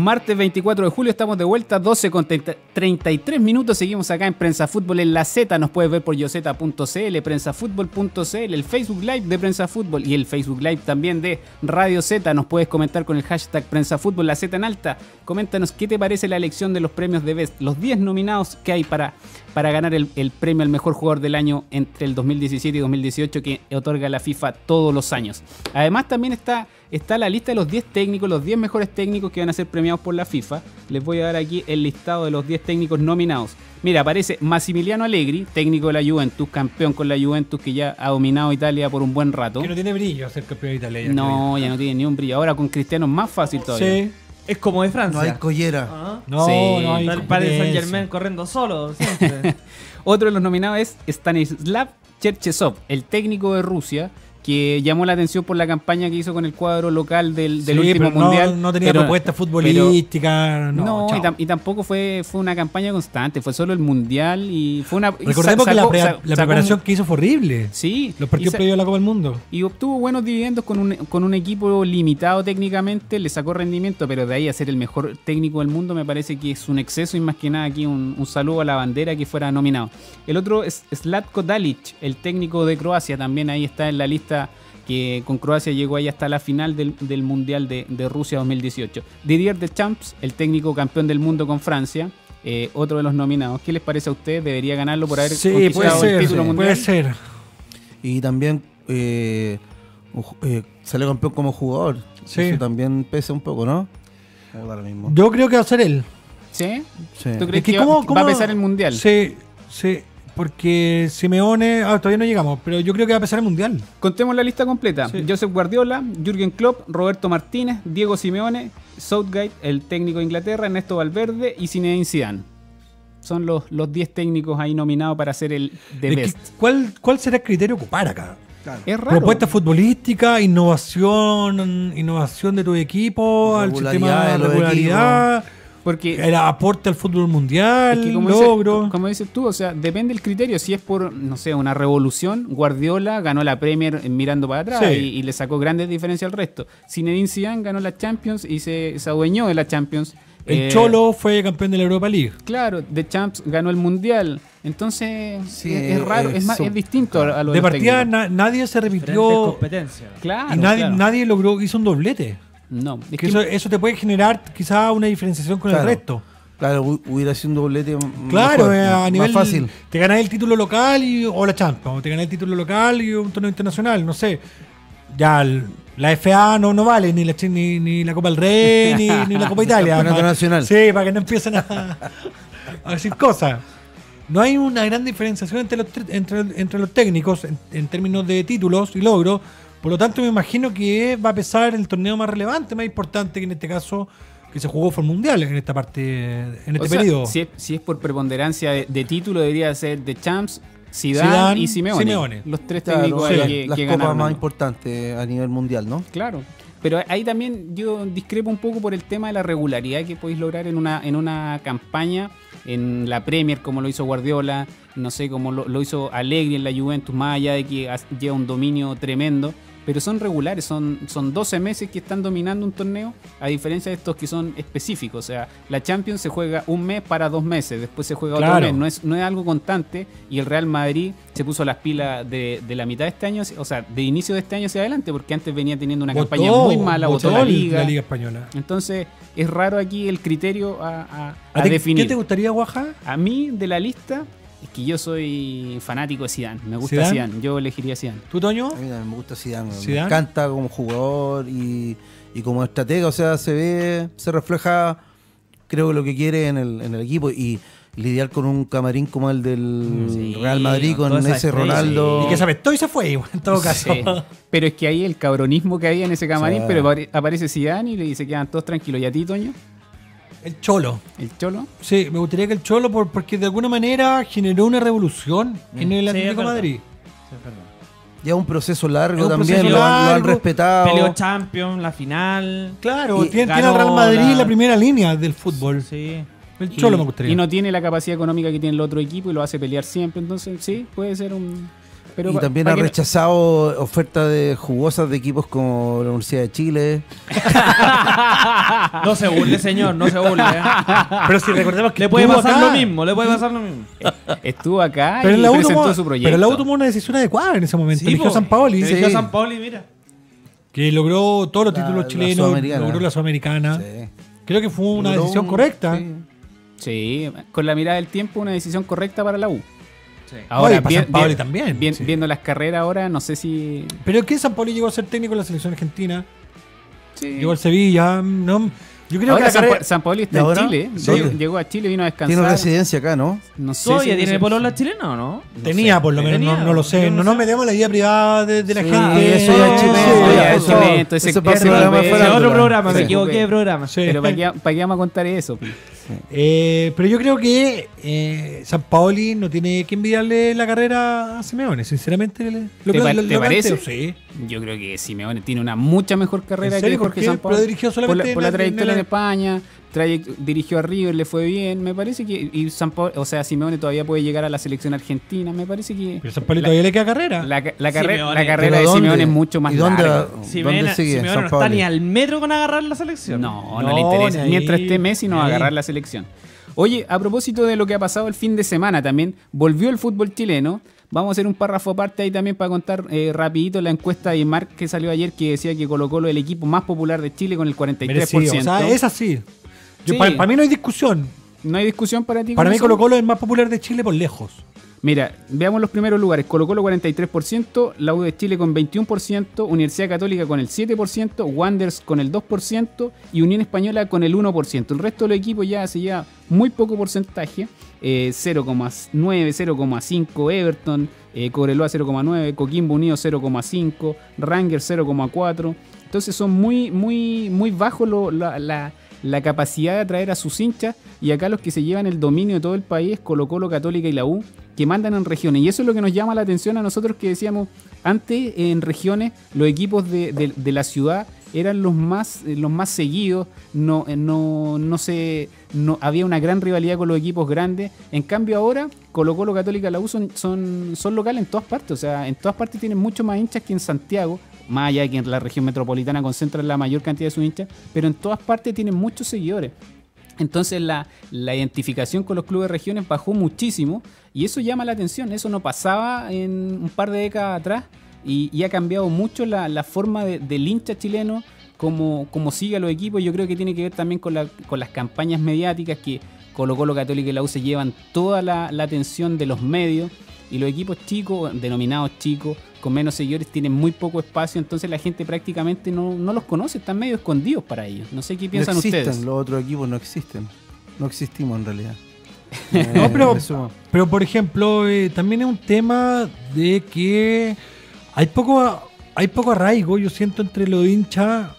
Martes veinticuatro de julio estamos de vuelta, doce con treinta y tres minutos. Seguimos acá en Prensa Fútbol en la Z. Nos puedes ver por yoseta punto cl, prensafutbol punto cl, el Facebook Live de Prensa Fútbol y el Facebook Live también de Radio Z. Nos puedes comentar con el hashtag Prensa Fútbol, la Z en alta. Coméntanos qué te parece la elección de los premios de Best, los diez nominados que hay para, para ganar el, el premio al mejor jugador del año entre el dos mil diecisiete y dos mil dieciocho que otorga la FIFA todos los años. Además también está... Está la lista de los diez técnicos, los diez mejores técnicos que van a ser premiados por la FIFA. Les voy a dar aquí el listado de los diez técnicos nominados. Mira, aparece Massimiliano Allegri, técnico de la Juventus, campeón con la Juventus que ya ha dominado Italia por un buen rato. Que no tiene brillo ser campeón de Italia. Ya no, creo. ya no tiene ni un brillo. Ahora con Cristiano es más fácil todavía. Sí. Es como de Francia. No hay collera. Ah. No, Sí. no hay Está el padre de Saint competencia. Germain corriendo solo. Siempre. Otro de los nominados es Stanislav Cherchesov, el técnico de Rusia, que llamó la atención por la campaña que hizo con el cuadro local del, del Sí, último pero no- mundial. No, tenía pero- propuesta futbolística. No, No, y, chao. tam- y tampoco fue, fue una campaña constante, fue solo el mundial y fue una... y Recordemos sa- que la, sacó- pre- sa- la sacó preparación un- que hizo fue horrible. Sí, Los y, partidos sa- previos a la Copa del Mundo. y obtuvo buenos dividendos con un, con un equipo limitado técnicamente, le sacó rendimiento, pero de ahí a ser el mejor técnico del mundo me parece que es un exceso y más que nada aquí un, un saludo a la bandera que fuera nominado. El otro es Zlatko Dalic, el técnico de Croacia, también ahí está en la lista que con Croacia llegó ahí hasta la final del, del Mundial de, de Rusia dos mil dieciocho. Didier Deschamps, el técnico campeón del mundo con Francia, eh, otro de los nominados. ¿Qué les parece a ustedes? ¿Debería ganarlo por haber Sí, puede conquistado el ser. título sí, mundial? puede ser. Y también eh, un ju- eh, salió campeón como jugador. Sí. Eso también pesa un poco, ¿no? Ahora mismo. Yo creo que va a ser él. ¿Sí? Sí. ¿Tú crees Es que que va, ¿cómo- va cómo- a pesar el Mundial? Sí, sí. Porque Simeone. Ah, todavía no llegamos, pero yo creo que va a pesar el mundial. Contemos la lista completa. Sí. Josep Guardiola, Jürgen Klopp, Roberto Martínez, Diego Simeone, Southgate, el técnico de Inglaterra, Ernesto Valverde y Zinedine Zidane. Son los los diez técnicos ahí nominados para ser el The Es que, Best. ¿cuál, ¿Cuál será el criterio a ocupar acá? Es raro. Propuesta futbolística, innovación, innovación de tu equipo, al Regularidad sistema de de los regularidad, Porque el aporte al fútbol mundial, es que como, logro. dices, como dices tú, o sea, depende del criterio. Si es por, no sé, una revolución, Guardiola ganó la Premier mirando para atrás Sí. y, y le sacó grandes diferencias al resto. Zinedine Zidane ganó la Champions y se, se adueñó de la Champions. El Eh, Cholo fue campeón de la Europa League. Claro, The Champs ganó el Mundial. Entonces, Sí, es, es raro, eh, es, más, son- es distinto a, a lo De de los partida técnicos. na- nadie se Diferentes repitió competencias. Claro, y nadie, claro. nadie logró, hizo un doblete. No, es Que que eso, eso te puede generar quizá una diferenciación con Claro. el resto. Claro, hu- hubiera sido un doblete m- Claro, mejor, eh, a más nivel fácil. te ganás el título local y, o la Champions, o te ganás el título local y un torneo internacional, no sé. Ya el- la F A no, no vale, ni la, chi- ni, ni la Copa del Rey, ni, ni la Copa Italia. Campeonato Pa- nacional. Sí, para que no empiecen a, a decir cosas. No hay una gran diferenciación entre los, tre- entre, entre los técnicos en, en términos de títulos y logros. Por lo tanto, me imagino que va a pesar el torneo más relevante, más importante, que en este caso que se jugó fue el Mundial en esta parte, en este o sea, periodo. si, es, si es por preponderancia de, de título, debería ser The Champs, Zidane, Zidane, y Simeone. Simeone. Los tres Claro, técnicos sí. ahí que, las que copas ganaron más algo. importantes a nivel mundial, ¿no? Claro. Pero ahí también yo discrepo un poco por el tema de la regularidad que podéis lograr en una, en una campaña, en la Premier, como lo hizo Guardiola, no sé, como lo, lo hizo Allegri en la Juventus, más allá de que has- lleva un dominio tremendo. Pero son regulares, son, son doce meses que están dominando un torneo, a diferencia de estos que son específicos. O sea, la Champions se juega un mes para dos meses, después se juega otro Claro. mes, no es, no es algo constante. Y el Real Madrid se puso las pilas de, de la mitad de este año, o sea, de inicio de este año hacia adelante, porque antes venía teniendo una Votó- campaña muy mala, votó la el- liga. la Liga Española. Entonces, es raro aquí el criterio a, a- ¿A a ti definir. ¿Qué te gustaría, Guaja? A mí, de la lista, es que yo soy fanático de Zidane. Me gusta ¿Zidane? Zidane. Yo elegiría Zidane. ¿Tú, Toño? A mí también me gusta Zidane, me ¿Zidane? encanta como jugador y, y como estratega, o sea, se ve, se refleja, creo, lo que quiere en el, en el equipo y lidiar con un camarín como el del Sí, Real Madrid con con toda esa ese estrella. Ronaldo. Y que se apestó y se fue, igual, en todo caso. Sí. Pero es que ahí el cabronismo que había en ese camarín, Sí. pero apare- aparece Zidane y le dice, quedan todos tranquilos. ¿Y a ti, Toño? El Cholo. ¿El Cholo? Sí, me gustaría que el Cholo, por, porque de alguna manera generó una revolución en el Sí, Atlético es de verdad. Madrid. Sí, es verdad. Ya un proceso largo Es un también, proceso lo, han- lo han largo, respetado. Peleó Champions, la final. Claro, Y tiene, tiene ganó al Real Madrid la- en la primera línea del fútbol. Sí. El Y- Cholo me gustaría. Y no tiene la capacidad económica que tiene el otro equipo y lo hace pelear siempre. Entonces, sí, puede ser un... Pero y pa- también pa ha que no- rechazado ofertas de jugosas de equipos como la Universidad de Chile. No se burle, señor, no se burle. ¿eh? Pero si recordemos que Le puede estuvo pasar acá, lo mismo, le puede pasar lo mismo. Estuvo acá Pero y la U presentó tomó, su proyecto. pero la U tomó una decisión adecuada en ese momento. Sí, Eligió po. a San Paoli, Eligió Sí. a San Paoli, mira. que logró todos los La- títulos la chilenos, Sudamericana. logró la Sudamericana. Sí. Creo que fue una Logró decisión un- correcta. sí. Sí, con la mirada del tiempo, una decisión correcta para la U. Sí. Oye, para San Paoli también, bien- sí. Viendo las carreras ahora, no sé si... Pero que San Paoli llegó a ser técnico en la selección argentina, Sí. llegó al Sevilla, no, yo creo Ahora que la San, carrera- Pa- San Paoli está ¿Y en ahora? Chile. ¿Sí? Llegó, llegó a Chile, vino a descansar. Tiene residencia acá, ¿no? No sé ¿Todavía si- tiene no sé- polola chilena o no? tenía por lo menos, Tenía, no, no lo sé, yo no no nos sé. metemos en la vida privada de, de la Sí, gente. eso ya es Sí, chimento, sí, ya es eso- chimento, ese- eso para ese programa volver- Ese farándula. otro programa, me Sí. equivoqué de programa. Sí. Pero ¿para qué, para qué vamos a contar eso? Eh, pero yo creo que eh, San Paoli no tiene que envidiarle la carrera a Simeone, sinceramente. le- Lo ¿Te que- pa- lo- te lo parece? planteo, sí. Yo creo que Simeone tiene una mucha mejor carrera ¿En serio? que ¿Por Jorge qué? Sampaoli. Pero dirigió solamente por la, en por la la- trayectoria en en la- España, traye- dirigió a River, le fue bien. Me parece que y Sampaoli, o sea, Simeone todavía puede llegar a la selección argentina. Me parece que Pero San Paoli la, todavía le queda carrera. la, la carrera, Simeone. la carrera ¿Pero de dónde? Simeone es mucho más ¿Y dónde, larga. Simeone, dónde sigue? Simeone San no está Paoli. ni al metro con agarrar la selección. No, no, No, le interesa. ni ahí, Mientras esté Messi no va a ni ahí. agarrar la selección. Oye, a propósito de lo que ha pasado el fin de semana también, volvió el fútbol chileno. Vamos a hacer un párrafo aparte ahí también para contar eh, rapidito la encuesta de Marc que salió ayer que decía que Colo Colo es el equipo más popular de Chile con el cuarenta y tres por Merecido. ciento. O sea, es así. Yo, Sí. Para, para mí no hay discusión. ¿No hay discusión para ti? Para con mí eso? Colo Colo es el más popular de Chile por lejos. Mira, veamos los primeros lugares. Colo Colo cuarenta y tres por ciento, la U de Chile con veintiuno por ciento, Universidad Católica con el siete por ciento, Wanderers con el dos por ciento y Unión Española con el uno por ciento. El resto de los equipos ya se lleva muy poco porcentaje, eh, cero coma nueve, cero coma cinco, Everton, eh, Cobreloa cero coma nueve, Coquimbo Unido cero coma cinco, Rangers cero coma cuatro. Entonces son muy, muy, muy bajos lo- la, la- la capacidad de atraer a sus hinchas, y acá los que se llevan el dominio de todo el país es Colo Colo, Católica y la U, que mandan en regiones. Y eso es lo que nos llama la atención a nosotros, que decíamos antes, en regiones los equipos de, de- de la ciudad eran los más, eh, los más seguidos, no, eh, no, no se, no, había una gran rivalidad con los equipos grandes. En cambio ahora Colo Colo, Católica y la U son, son, son locales en todas partes, o sea, en todas partes tienen mucho más hinchas que en Santiago, más allá de que en la región metropolitana concentran la mayor cantidad de sus hinchas, pero en todas partes tienen muchos seguidores. Entonces la, la identificación con los clubes de regiones bajó muchísimo y eso llama la atención. Eso no pasaba en un par de décadas atrás y, y ha cambiado mucho la, la forma de- del hincha chileno, como, como sigue a los equipos. Yo creo que tiene que ver también con, la- con las campañas mediáticas, que Colo Colo, Católica y la U se llevan toda la, la atención de los medios, y los equipos chicos, denominados chicos, con menos seguidores, tienen muy poco espacio, entonces la gente prácticamente no, no los conoce, están medio escondidos para ellos. No sé qué piensan no existen, ustedes. los otros equipos no existen. No existimos en realidad. No, pero- Eh, eso- Pero, por ejemplo, eh, también es un tema de que hay poco, hay poco arraigo, yo siento, entre los hinchas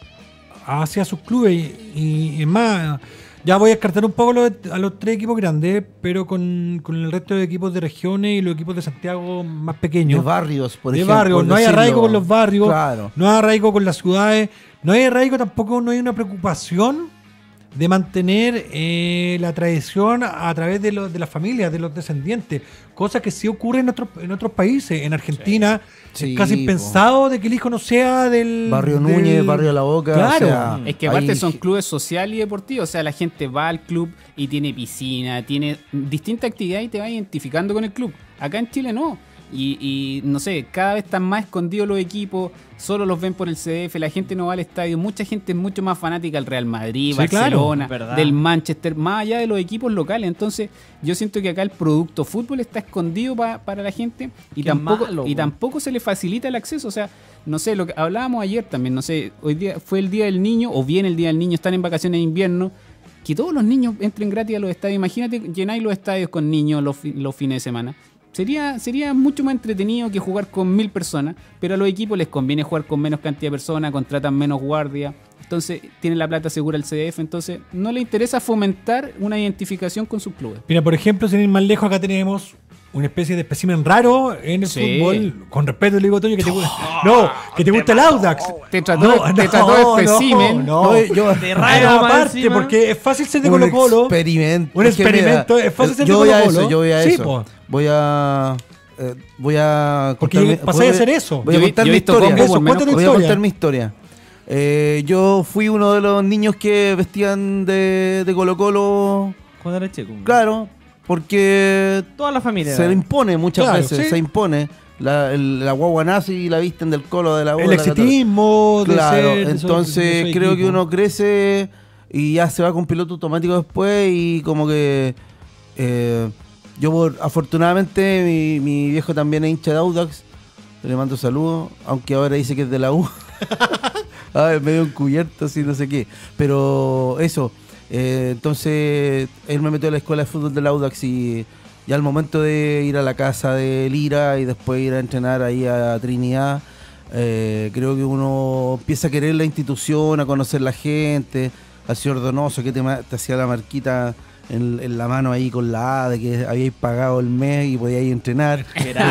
hacia sus clubes. Y, y es más, ya voy a descartar un poco los- a los tres equipos grandes, pero con, con el resto de equipos de regiones y los equipos de Santiago más de pequeños. barrios, por de ejemplo. barrios, por no hay decirlo. arraigo con los barrios, Claro. no hay arraigo con las ciudades, no hay arraigo tampoco, no hay una preocupación de mantener eh, la tradición a través de, los de las familias, de los descendientes, cosa que sí ocurre en otros en otros países. En Argentina Sí. es casi Sí, impensado de que el hijo no sea del Barrio del- Núñez, Barrio La Boca. Claro. o sea, Es que aparte ahí- son clubes sociales y deportivos, o sea, la gente va al club y tiene piscina, tiene distintas actividades y te va identificando con el club. Acá en Chile no. Y, y, no sé, cada vez están más escondidos los equipos, solo los ven por el C D F, la gente no va al estadio, mucha gente es mucho más fanática del Real Madrid, Sí, claro, Barcelona, es verdad. del Manchester, más allá de los equipos locales. Entonces yo siento que acá el producto fútbol está escondido pa- para la gente y Qué tampoco, malo, y po. tampoco se le facilita el acceso. O sea, no sé, lo que hablábamos ayer también, no sé, hoy día fue el Día del Niño o viene el Día del Niño, están en vacaciones de invierno, que todos los niños entren gratis a los estadios. Imagínate, llenáis los estadios con niños los, fi- los fines de semana. Sería, sería mucho más entretenido que jugar con mil personas, pero a los equipos les conviene jugar con menos cantidad de personas, contratan menos guardia, entonces tienen la plata segura el C D F, entonces no le interesa fomentar una identificación con sus clubes. Mira, por ejemplo, sin ir más lejos, acá tenemos una especie de espécimen raro en el Sí. fútbol. Con respeto, le digo, Toño, que te gusta. No, que te gusta el Audax. Te trató, de- te trató de espécimen. No, No, no. yo, De Ah, rayo no, más aparte, encima. porque es fácil ser de un Colo Colo. experimento. Un Es que mira, experimento, es fácil ser de yo voy a Colo-Colo. eso, yo voy a Sí, eso. po. Voy a eh, voy a Porque contar mi- pasáis voy- a hacer eso. Voy a Yo he- contar yo he mi visto historia. combo, Eso, por menos. cuéntame tu Voy a historia. contar mi historia. Eh, yo fui uno de los niños que vestían de, de Colo Colo, Cuando era chico. claro, porque Toda la familia. se le impone muchas Claro, veces, sí. se impone. La, el- la guagua nazi y la visten del Colo de la U. El de la Católica. exitismo, de Claro, ser, de soy- entonces de soy creo que equipo. uno crece y ya se va con piloto automático después y como que eh, yo por- afortunadamente mi, mi viejo también es hincha de Audax, le mando saludos, aunque ahora dice que es de la U. A ver, medio encubierto, así no sé qué. Pero eso, eh, entonces él me metió a la escuela de fútbol del Audax y ya al momento de ir a la casa de Lira y después ir a entrenar ahí a Trinidad, eh, creo que uno empieza a querer la institución, a conocer la gente, al señor Donoso que te, ma- te hacía la marquita en, en la mano ahí con la A de que habíais pagado el mes y podíais entrenar.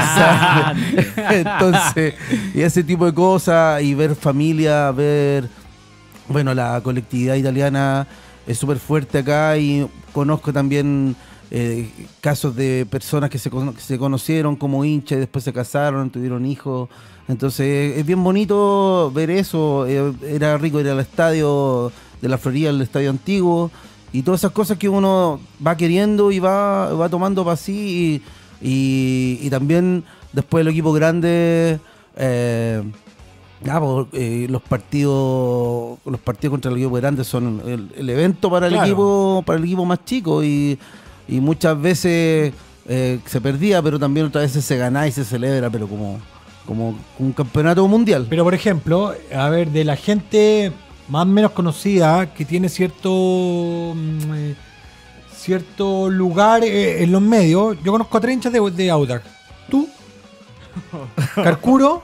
Entonces, y ese tipo de cosas, y ver familia, ver, bueno, la colectividad italiana es súper fuerte acá y conozco también eh, casos de personas que se, cono- que se conocieron como hinchas y después se casaron, tuvieron hijos. Entonces es bien bonito ver eso. Eh, era rico ir al estadio de la Florida, el estadio antiguo, y todas esas cosas que uno va queriendo y va, va tomando para sí. Y, y, y también después el equipo grande, eh, ya, pues, eh, los partidos los partidos contra el equipo grande son el, el evento para el Claro. equipo para el equipo más chico y, y muchas veces eh, se perdía, pero también otras veces se ganaba y se celebra, pero como como un campeonato mundial. Pero por ejemplo, a ver, de la gente más o menos conocida que tiene cierto mm, eh, cierto lugar eh, en los medios, yo conozco a tres hinchas de, de Audax. Tú, Carcuro,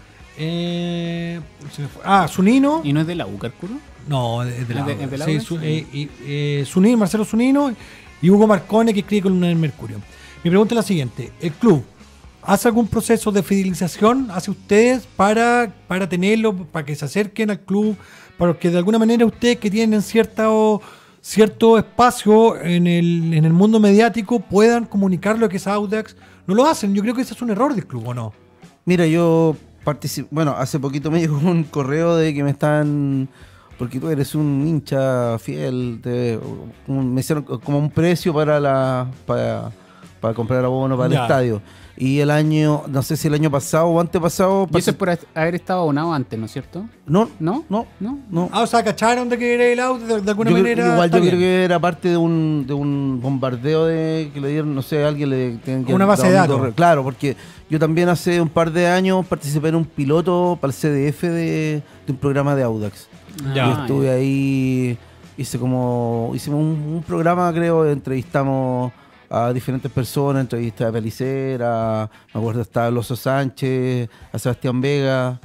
eh, se me fue. ah, Zunino, ¿Y no es de la U, Carcuro? no, es de la ¿Es de- Audax. es de la Sí, Audax? Zu- eh, y, eh, Zunino, Marcelo Zunino y Hugo Marcone, que escribe columna del Mercurio. Mi pregunta es la siguiente: ¿el club hace algún proceso de fidelización hacia ustedes para, para tenerlo, para que se acerquen al club, para que de alguna manera ustedes que tienen cierto, cierto espacio en el, en el mundo mediático puedan comunicar lo que es Audax? No lo hacen. Yo creo que ese es un error del club, ¿o no? Mira, yo participé, bueno, hace poquito me llegó un correo de que me están, porque tú eres un hincha fiel, te- un- me hicieron como un precio para la para, para comprar abono para Ya. el estadio. Y el año, no sé si el año pasado o antepasado, Y eso es partic- por haber estado abonado antes, ¿no es cierto? no, ¿No? no, ¿No? no. Ah, o sea, ¿cacharon de que era el Audax de, de alguna Yo creo- manera? igual Está yo bien. creo que era parte de un, de un bombardeo de que le dieron, no sé, a alguien le tienen que Una haber base de dado un datos. correo. Claro, porque yo también hace un par de años participé en un piloto para el C D F de, de un programa de Audax. Ya. Yo estuve ahí, hice como, hicimos un, un programa, creo, entrevistamos a diferentes personas, entrevisté a Pelicer, a, me acuerdo estaba el Oso Sánchez, a Sebastián Vega,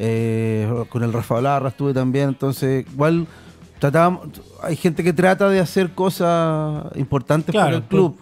eh, con el Rafa Larra estuve también, entonces igual tratábamos, hay gente que trata de hacer cosas importantes Claro, para el club.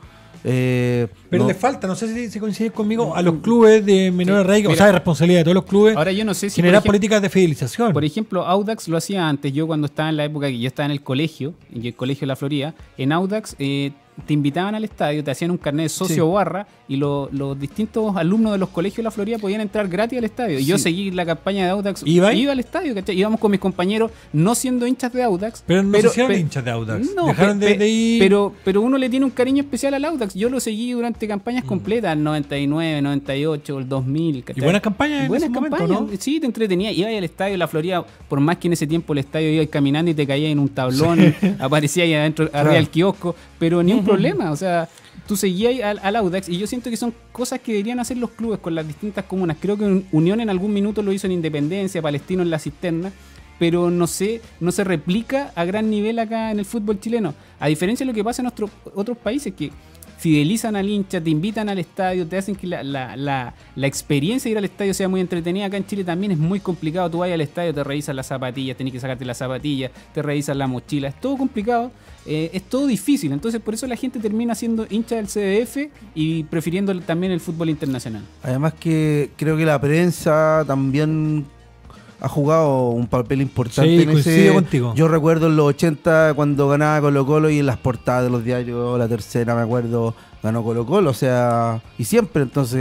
Eh, Pero no- le falta, no sé si, si coincide conmigo, a los clubes de menor arraigo, o Mira, sea, de responsabilidad de todos los clubes, Ahora yo no sé si... generar por ejemplo- políticas de fidelización. Por ejemplo, Audax lo hacía antes. Yo cuando estaba en la época que yo estaba en el colegio, en el colegio de la Florida, en Audax eh, te invitaban al estadio, te hacían un carnet de socio Sí. o barra y lo- los distintos alumnos de los colegios de la Florida podían entrar gratis al estadio. Y yo Sí. seguí la campaña de Audax. ¿Iba? Iba al estadio, ¿cachai? Íbamos con mis compañeros, no siendo hinchas de Audax. Pero no se hicieron pe- hinchas de Audax. No, Dejaron pe- de, pe- de ir. pero, pero uno le tiene un cariño especial al Audax. Yo lo seguí durante Mm. campañas completas, el noventa y nueve, noventa y ocho, el dos mil. Y ¿cachai? buenas campañas en Buenas ese momento, campañas, ¿no? sí, te entretenía. Ibas al estadio de la Florida, por más que en ese tiempo el estadio iba caminando y te caía en un tablón, aparecía ahí adentro, arriba del kiosco, pero ni un problema. O sea, tú seguías al, al Audax y yo siento que son cosas que deberían hacer los clubes con las distintas comunas. Creo que Unión en algún minuto lo hizo en Independencia, Palestino en la Cisterna, pero no sé, no se replica a gran nivel acá en el fútbol chileno. A diferencia de lo que pasa en nuestros otros países que fidelizan al hincha, te invitan al estadio, te hacen que la, la, la, la experiencia de ir al estadio sea muy entretenida. Acá en Chile también es muy complicado. Tú vas al estadio, te revisan las zapatillas, tenés que sacarte las zapatillas, te revisan la mochila. Es todo complicado, eh, es todo difícil. Entonces por eso la gente termina siendo hincha del C D F y prefiriendo también el fútbol internacional. Además que creo que la prensa también ha jugado un papel importante Sí, en coincido ese. contigo. Yo recuerdo en los ochenta cuando ganaba Colo Colo y en las portadas de los diarios, la tercera me acuerdo, ganó Colo Colo, o sea, y siempre, entonces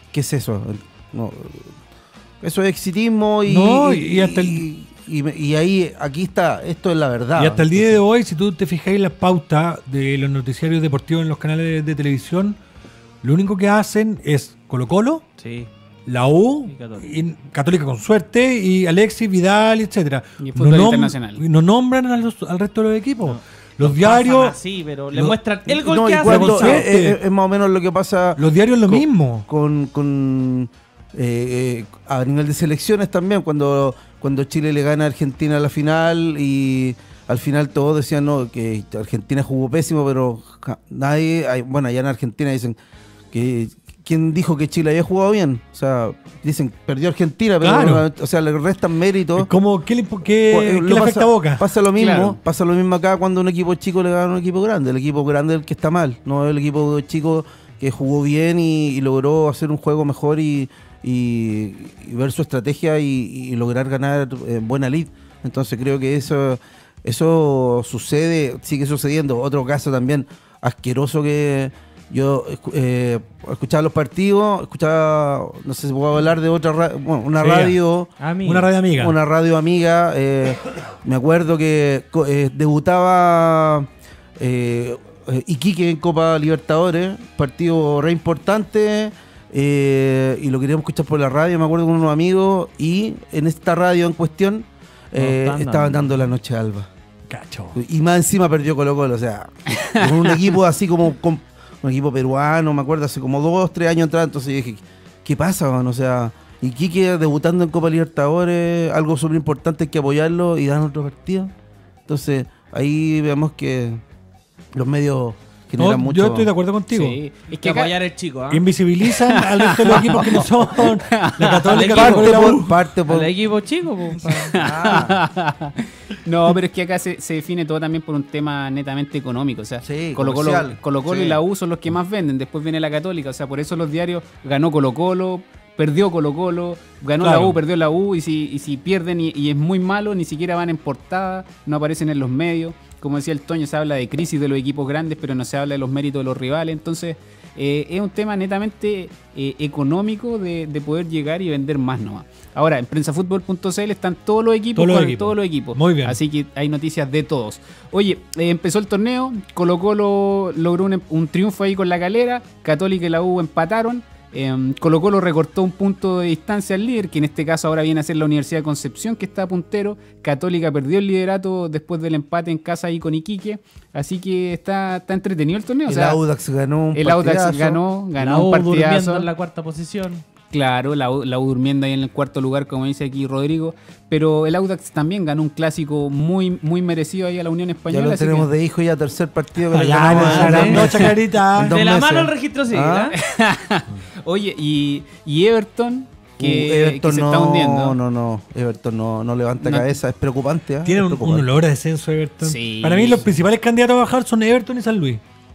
¿qué es eso? No, eso es exitismo y, No, y, y hasta el- y, y- y ahí, aquí está, esto es la verdad. Y hasta el día de hoy, si tú te fijáis en las pautas de los noticiarios deportivos en los canales de, de televisión, lo único que hacen es Colo-Colo, Sí. la U, Y Católica. y Católica con suerte, y Alexis, Vidal, etcétera. Y el fútbol nom- internacional. y no nombran a los- al resto de los equipos. Los Pasan diarios, así, pero le lo- muestran el gol No, que y hace. cuando- con es, suerte. es- es más o menos lo que pasa los diarios lo con- mismo. con, con eh, eh, a nivel de selecciones también, cuando, cuando Chile le gana a Argentina a la final y al final todos decían no, que Argentina jugó pésimo, pero ja, nadie, hay- bueno, allá en Argentina dicen que ¿quién dijo que Chile había jugado bien? O sea, dicen perdió Argentina, pero Claro. o sea, le restan mérito. Como, ¿Qué le, qué- Pues, eh, qué lo le pasa, afecta a Boca? Pasa lo mismo, Claro. pasa lo mismo acá cuando un equipo chico le gana a un equipo grande. El equipo grande es el que está mal, no el equipo chico que jugó bien y, y logró hacer un juego mejor y, y- y ver su estrategia y, y lograr ganar eh, buena lead. Entonces creo que eso, eso sucede, sigue sucediendo. Otro caso también asqueroso que yo escu- eh, escuchaba los partidos, escuchaba, no sé si puedo hablar de otra ra- bueno, una Sí. radio. Amigo. Una radio amiga. Una radio amiga. eh, me acuerdo que co- eh, debutaba eh, eh, Iquique en Copa Libertadores, partido re importante, eh, y lo queríamos escuchar por la radio, me acuerdo con unos amigos, y en esta radio en cuestión eh, estaban estaban dando. dando la noche alba. Cacho. Y más encima perdió Colo Colo, o sea, con un equipo así como con, un equipo peruano, me acuerdo, hace como dos, tres años atrás, entonces yo dije, ¿qué pasa, man? O sea, Iquique debutando en Copa Libertadores, algo súper importante, hay que apoyarlo y dan otro partido. Entonces, ahí vemos que los medios generan No, mucho... yo estoy de acuerdo contigo. Sí. Es Hay que que acá- apoyar el chico, ¿ah? Invisibilizan al resto de los equipos que no son la Católica, Al Colo-Colo Parte y la U. por... Parte por Al equipo chico, pues, pa- No, pero es que acá se, se define todo también por un tema netamente económico. O sea, Sí, Colo Colo, comercial. Colo Colo Sí. y la U son los que más venden. Después viene la Católica. O sea, por eso los diarios ganó Colo Colo, perdió Colo Colo, ganó Claro. la U, perdió la U. Y si, y si pierden y, y es muy malo, ni siquiera van en portada, no aparecen en los medios. Como decía el Toño, se habla de crisis de los equipos grandes, pero no se habla de los méritos de los rivales. Entonces, eh, es un tema netamente eh, económico de, de poder llegar y vender más nomás. Ahora, en prensafutbol punto c l están todos los equipos Todos los con equipos. todos los equipos. Muy bien. Así que hay noticias de todos. Oye, eh, empezó el torneo, Colo Colo logró un, un triunfo ahí con la Calera, Católica y la U empataron. Eh, Colo Colo recortó un punto de distancia al líder, que en este caso ahora viene a ser la Universidad de Concepción, que está puntero. Católica perdió el liderato después del empate en casa ahí con Iquique. Así que está, está entretenido el torneo. el o sea, Audax ganó un el Audax partidazo. ganó, ganó La un U durmiendo partidazo. en la cuarta posición. Claro, la U, la U durmiendo ahí en el cuarto lugar, como dice aquí Rodrigo. Pero el Audax también ganó un clásico muy, muy merecido ahí a la Unión Ya Española. lo así tenemos que- de hijo ya, tercer partido que Ah, le ya, ganamos ya, a- ya, ¿eh? no, chacarita. Dos De la meses. mano el registro civil, Ah. ¿ah? Oye, y, y Everton, que, Uh, Everton que se no, está hundiendo. No, no, Everton no, no levanta No. cabeza, es preocupante. ¿ah? Tiene Es un, un preocupante. olor a descenso Everton. Sí. Para mí los principales candidatos a bajar son Everton y San Luis.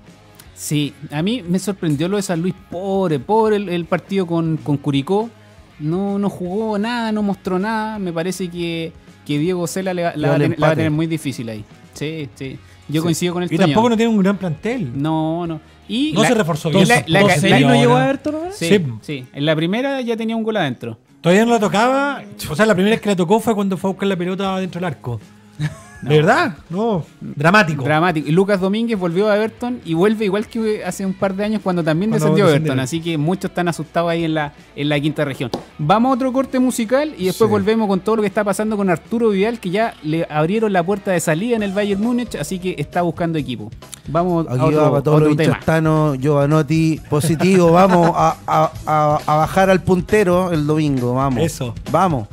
Sí, a mí me sorprendió lo de San Luis, pobre, pobre el, el partido con, con Curicó. No, no jugó nada, no mostró nada. Me parece que, que Diego Cela le va- la, Le va a vale tener, la va a empate. tener muy difícil ahí. Sí, sí. Yo Sí. coincido con el Y Toño. tampoco no tiene un gran plantel. No, no. Y No la- se reforzó y bien. la- la- Entonces, la- ¿Celi no ahora- llegó a Everton, ¿verdad? Sí, Sí. sí. En la primera ya tenía un gol adentro. Todavía no la tocaba. O sea, la primera vez que la tocó fue cuando fue a buscar la pelota dentro del arco. ¿De verdad? No. Dramático. Dramático. Y Lucas Domínguez volvió a Everton y vuelve igual que hace un par de años cuando también Cuando descendió descendieron. Everton. Así que muchos están asustados ahí en la, en la quinta región. Vamos a otro corte musical y después Sí. volvemos con todo lo que está pasando con Arturo Vidal, que ya le abrieron la puerta de salida en el Bayern Múnich, así que está buscando equipo. Vamos a Aquí otro, va para todos otro los tema. hinchastanos, Giovanotti, positivo, vamos a, a- a- a bajar al puntero el domingo, vamos. Eso. Vamos.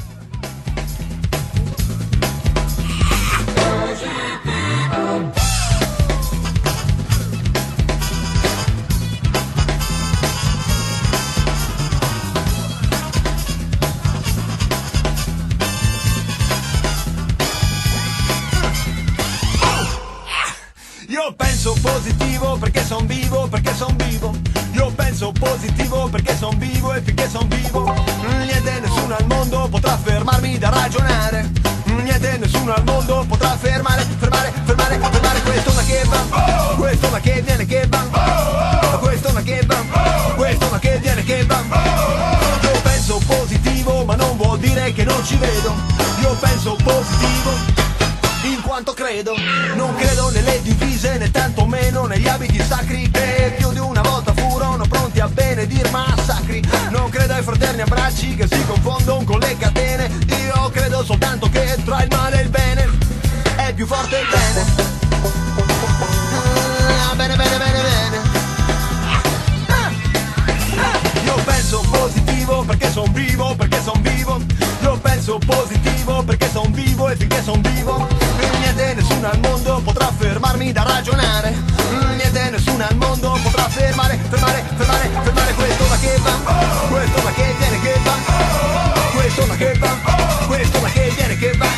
Io penso positivo perché son vivo, perché son vivo. Io penso positivo perché son vivo e finché son vivo niente, nessuno al mondo potrà fermarmi da ragionare. Niente, nessuno al mondo potrà fermare, fermare, fermare, fermare questo ma che va, questo ma che viene che va, questo ma che va, questo ma che viene che va. credo. Non credo nelle divise né tantomeno negli abiti sacri che più di una volta furono pronti a benedir massacri. Non credo ai fraterni abbracci che si confondono con le catene. Io credo soltanto che tra il male e il bene è più forte il bene. Ah, bene, bene, bene, bene. Ah, ah. Io penso positivo perché son vivo, perché son vivo. Io penso positivo perché son vivo e finché son vivo niente, nessuno al mondo potrà fermarmi da ragionare. Niente, nessuno al mondo potrà fermare, fermare, fermare, fermare questo ma che va, questo ma che viene che va, questo ma che va, questo ma che viene che va.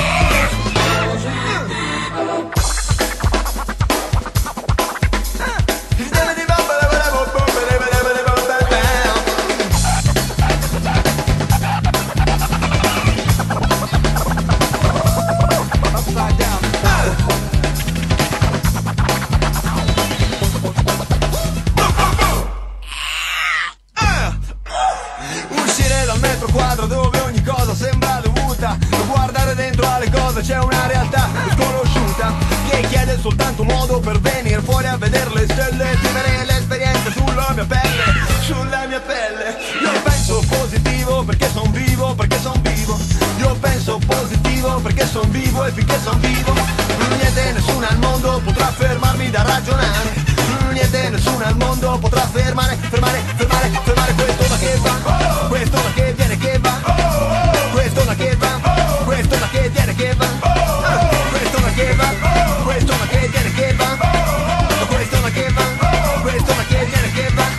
C'è una realtà sconosciuta che chiede soltanto un modo per venire fuori a vedere le stelle, vivere l'esperienza sulla mia pelle, sulla mia pelle. Io penso positivo perché son vivo, perché son vivo. Io penso positivo perché son vivo e finché son vivo niente, nessuno al mondo potrà fermarmi da ragionare. Niente, nessuno al mondo potrà fermare, fermare, fermare, fermare questo ma che va, questo ma che viene che va, questo ma che va, questo ma che viene che va, questo ma che va, questo ma che viene che va, questo ma che va, questo ma che viene che va.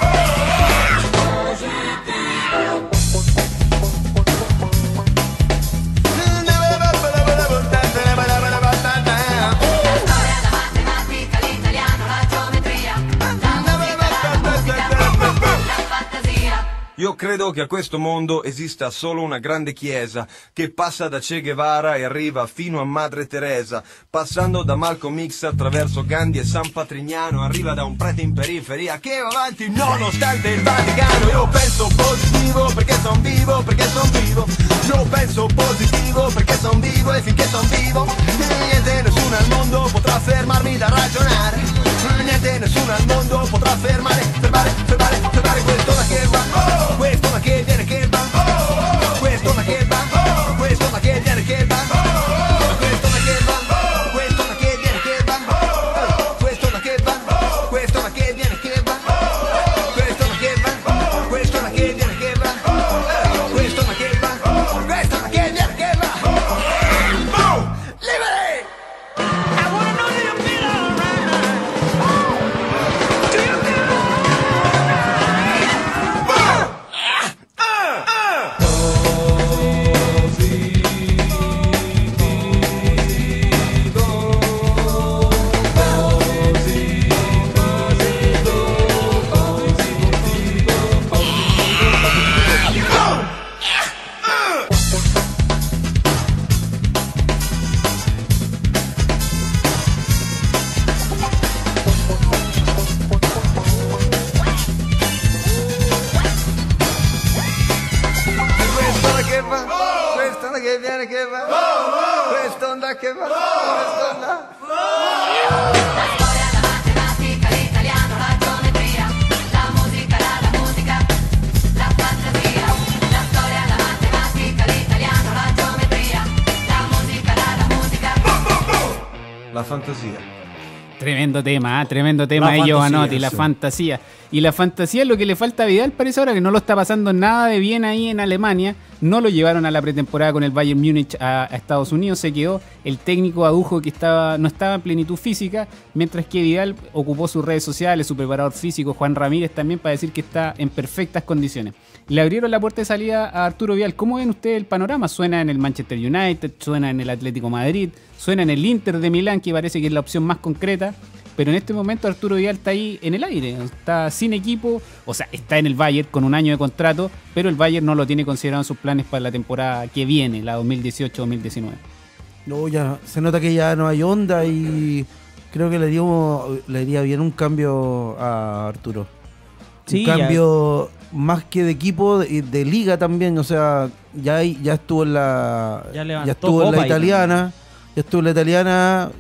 Io credo che a questo mondo esista solo una grande chiesa che passa da Che Guevara e arriva fino a Madre Teresa, passando da Malcolm X attraverso Gandhi e San Patrignano, arriva da un prete in periferia che va avanti nonostante il Vaticano. Io penso positivo perché son vivo, perché son vivo. Io penso positivo perché son vivo e finché son vivo niente, nessuno al mondo potrà fermarmi da ragionare. Niente, nessuno al mondo potrà fermare, fermare, fermare, fermare questo ma che va, questo ma che viene che va, questo ma che va, questo ma che viene che va, questo ma che va, questo ma che viene che va, questo ma che va, questo ma che viene che va, questo ma che va, questo ma che viene che va, questo ma che va, questo ma che viene che va. Boom! Liberi! I wanna know that you feel alright. Do you feel che viene che va, questo onda che va, questo onda. La storia, la matematica, l'italiano, la geometria, la musica, la, la musica, la fantasia. La storia, la matematica, l'italiano, la geometria, la musica, la, la musica. La fantasia. Tremendo tema, ¿eh? Tremendo tema de Giovanotti, la fantasía. Y la fantasía es lo que le falta a Vidal, parece ahora que no lo está pasando nada de bien ahí en Alemania. No lo llevaron a la pretemporada con el Bayern Múnich a, a Estados Unidos, se quedó. El técnico adujo que estaba, no estaba en plenitud física, mientras que Vidal ocupó sus redes sociales, su preparador físico, Juan Ramírez, también para decir que está en perfectas condiciones. Le abrieron la puerta de salida a Arturo Vidal. ¿Cómo ven ustedes el panorama? Suena en el Manchester United, suena en el Atlético Madrid, suena en el Inter de Milán, que parece que es la opción más concreta. Pero en este momento Arturo Vidal está ahí en el aire, está sin equipo, o sea, está en el Bayern con un año de contrato, pero el Bayern no lo tiene considerado en sus planes para la temporada que viene, la dos mil dieciocho dos mil diecinueve. No, ya se nota que ya no hay onda y creo que le dio, le haría bien un cambio a Arturo. Sí, un cambio ya. Más que de equipo, de, de liga también, o sea, ya, ya estuvo en la, ya ya estuvo en la italiana. Ya estuvo la italiana.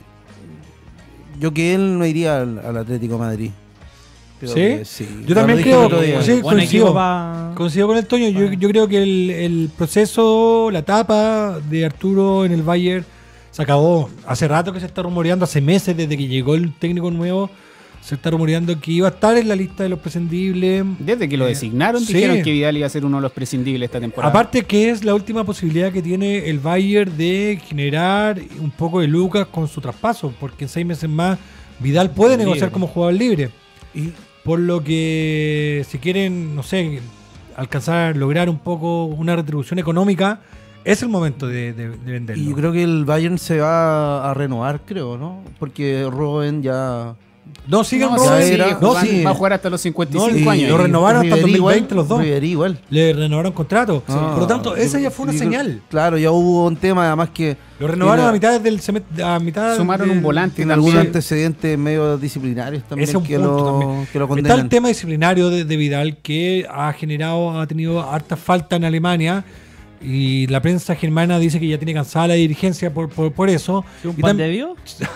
Yo que él no iría al, al Atlético de Madrid. Creo ¿Sí? que sí. Yo Ya también lo dije creo, el otro día. sí, Buen coincido. equipo pa- Coincido con el Toño. Yo, yo creo que el, el proceso, la etapa de Arturo en el Bayern se acabó. Hace rato que se está rumoreando, hace meses desde que llegó el técnico nuevo, se está rumoreando que iba a estar en la lista de los prescindibles. Desde que lo designaron, Sí. dijeron que Vidal iba a ser uno de los prescindibles esta temporada. Aparte que es la última posibilidad que tiene el Bayern de generar un poco de lucas con su traspaso, porque en seis meses más Vidal puede Libre. negociar como jugador libre. Y Por lo que si quieren, no sé, alcanzar, lograr un poco una retribución económica, es el momento de, de- de venderlo. Y yo creo que el Bayern se va a renovar, creo, ¿no? Porque Robben ya... no, sigan No, Robben. sí, era- no, jugando- sí, va a jugar hasta los cincuenta y No, cinco y años. lo ahí. renovaron hasta el Ribéry dos mil veinte igual, los dos. Ribéry igual. Le renovaron contrato. Ah, Por lo tanto, esa yo- ya fue una yo creo- señal. Claro, ya hubo un tema, además que... Lo renovaron tiene- a mitad del semestre. A mitad Sumaron del- un volante Tiene también. algunos antecedentes medio disciplinarios también, Ese es un que, punto lo, también. que lo Está condenan. el tema disciplinario de, de Vidal que ha generado, ha tenido harta falta en Alemania y la prensa germana dice que ya tiene cansada la dirigencia por, por, por eso. ¿Sí, un Y pan tam- de Dios?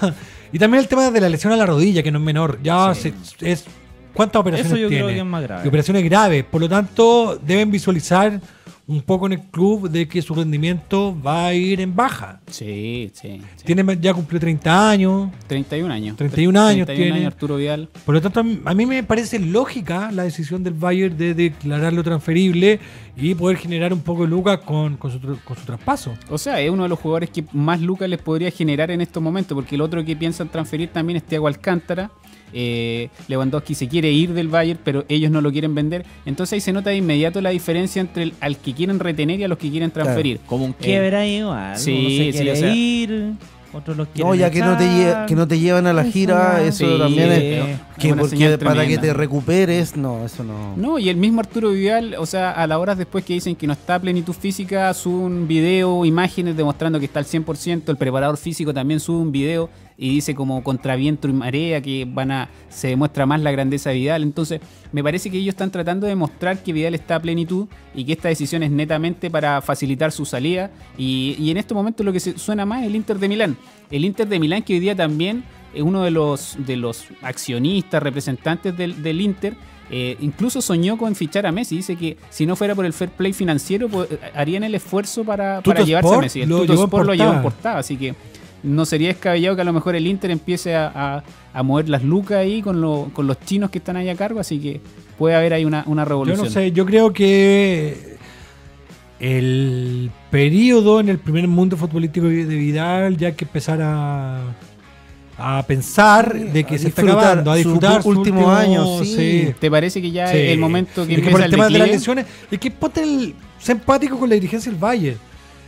Y también el tema de la lesión a la rodilla, que no es menor. Ya se- es ¿cuántas operaciones Eso yo tiene? creo que es más grave. Y operaciones graves. Por lo tanto, deben visualizar un poco en el club de que su rendimiento va a ir en baja. Sí, sí. sí. Tiene ya cumplió treinta años. treinta y un años. treinta y un años treinta y un tiene. años Arturo Vidal. Por lo tanto, a mí, a mí me parece lógica la decisión del Bayern de declararlo transferible y poder generar un poco de lucas con, con, su, tr- con su traspaso. O sea, es uno de los jugadores que más lucas les podría generar en estos momentos, porque el otro que piensan transferir también es Thiago Alcántara. Eh, Lewandowski se quiere ir del Bayern, pero ellos no lo quieren vender. Entonces ahí se nota de inmediato la diferencia entre el, al que quieren retener y a los que quieren transferir. Como un Eh, quiebre ahí, igual. sí, Uno se sí, quiere o sea- ir, otros los quieren No, ya que no, te lle- echar. que no te llevan a la Eso gira, no. eso Sí, también es... es Que una porque señal para que tremenda. te recuperes, no, eso no... No, y el mismo Arturo Vidal, o sea, a las horas después que dicen que no está a plenitud física, sube un video, imágenes demostrando que está al cien por ciento. El preparador físico también sube un video y dice como contra viento y marea que van a se demuestra más la grandeza de Vidal. Entonces, me parece que ellos están tratando de demostrar que Vidal está a plenitud y que esta decisión es netamente para facilitar su salida. Y, y en este momento lo que se suena más es el Inter de Milán. El Inter de Milán que hoy día también es uno de los, de los accionistas, representantes del, del Inter. Eh, incluso soñó con fichar a Messi. Dice que si no fuera por el fair play financiero, pues, harían el esfuerzo para, para Tutto llevarse a Sport Messi. El lo Tutto llevó en Sport lo llevó en portada. portada, así que no sería descabellado que a lo mejor el Inter empiece a, a- a mover las lucas ahí con, lo- con los chinos que están ahí a cargo, así que puede haber ahí una, una Yo revolución. no sé, yo creo que el periodo en el primer mundo futbolístico de Vidal ya hay que empezar a, a pensar de que a se está disfrutar acabando, a su disfrutar su último último año, sí. ¿Te parece que ya Sí. es el momento que Es que empieza por el el tema de las declive? lesiones, es que ponte el, ser empático con la dirigencia del Bayern.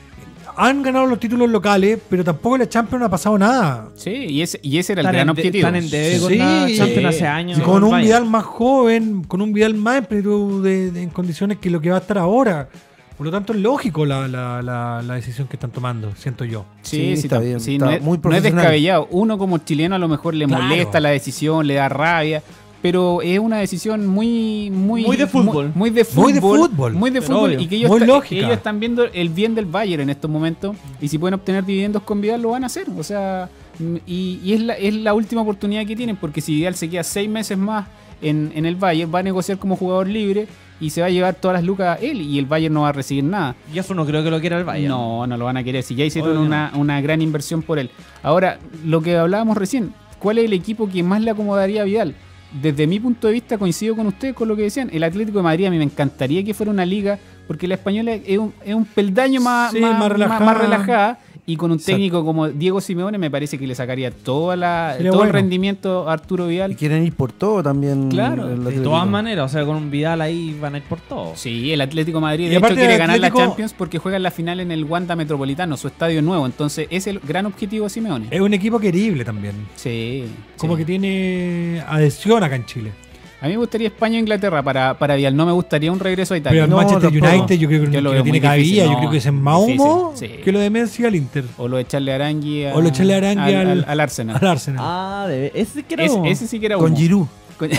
Han ganado los títulos locales, pero tampoco en la Champions no ha pasado nada. Sí, y ese, y ese era el Están gran en de- objetivo. están en debe con Sí, la sí. Champions hace años. Y con un Bayern. Vidal más joven, con un Vidal más en plenitud de, de- en condiciones que lo que va a estar ahora. Por lo tanto, es lógico la, la, la, la decisión que están tomando, siento yo. Sí, Sí, sí, está tam- bien, sí, está no, es, muy no es profesional. descabellado. Uno como chileno a lo mejor le Claro. molesta la decisión, le da rabia, pero es una decisión muy muy Muy de fútbol. muy, muy de Muy fútbol, de fútbol. muy de Pero fútbol obvio. y que ellos, Muy está- lógica. ellos están viendo el bien del Bayern en estos momentos y si pueden obtener dividendos con Vidal lo van a hacer, o sea, mm, y, y es la es la última oportunidad que tienen porque si Vidal se queda seis meses más en, en el Bayern va a negociar como jugador libre y se va a llevar todas las lucas él y el Bayern no va a recibir nada. Y eso no creo que lo quiera el Bayern. No, no lo van a querer. Si ya hicieron Obvio que una, una gran inversión por él. Ahora, lo que hablábamos recién, ¿cuál es el equipo que más le acomodaría a Vidal? Desde mi punto de vista, coincido con ustedes con lo que decían. El Atlético de Madrid a mí me encantaría que fuera una liga, porque la española es un, es un peldaño más, Sí, más, más más- relajada. más relajada. Y con un Exacto. técnico como Diego Simeone me parece que le sacaría toda la, Sería todo el bueno. rendimiento a Arturo Y Vidal. quieren ir por todo también. Claro, el De Atlético. todas maneras, o sea, con un Vidal ahí van a ir por todo. Sí, el Atlético de Madrid Y de hecho aparte quiere el ganar la Atlético- Champions porque juega en la final en el Wanda Metropolitano, su estadio nuevo. Entonces es el gran objetivo de Simeone. Es un equipo querible también. Sí. Como sí. que tiene adhesión acá en Chile. A mí me gustaría España o Inglaterra para, para Vidal. No me gustaría un regreso a Italia. Pero el No, Manchester tampoco. United yo creo que, Yo que lo no veo tiene muy difícil, cabida. Yo no, creo que es más difícil, humo sí. que lo de Messi al Inter. O lo de echarle Arangui a- O lo echarle Arangui al, al- al- al Arsenal. Al Arsenal. Ah, debe. Ese que era Es- humo. ese sí que era Con humo. Giroud. Con-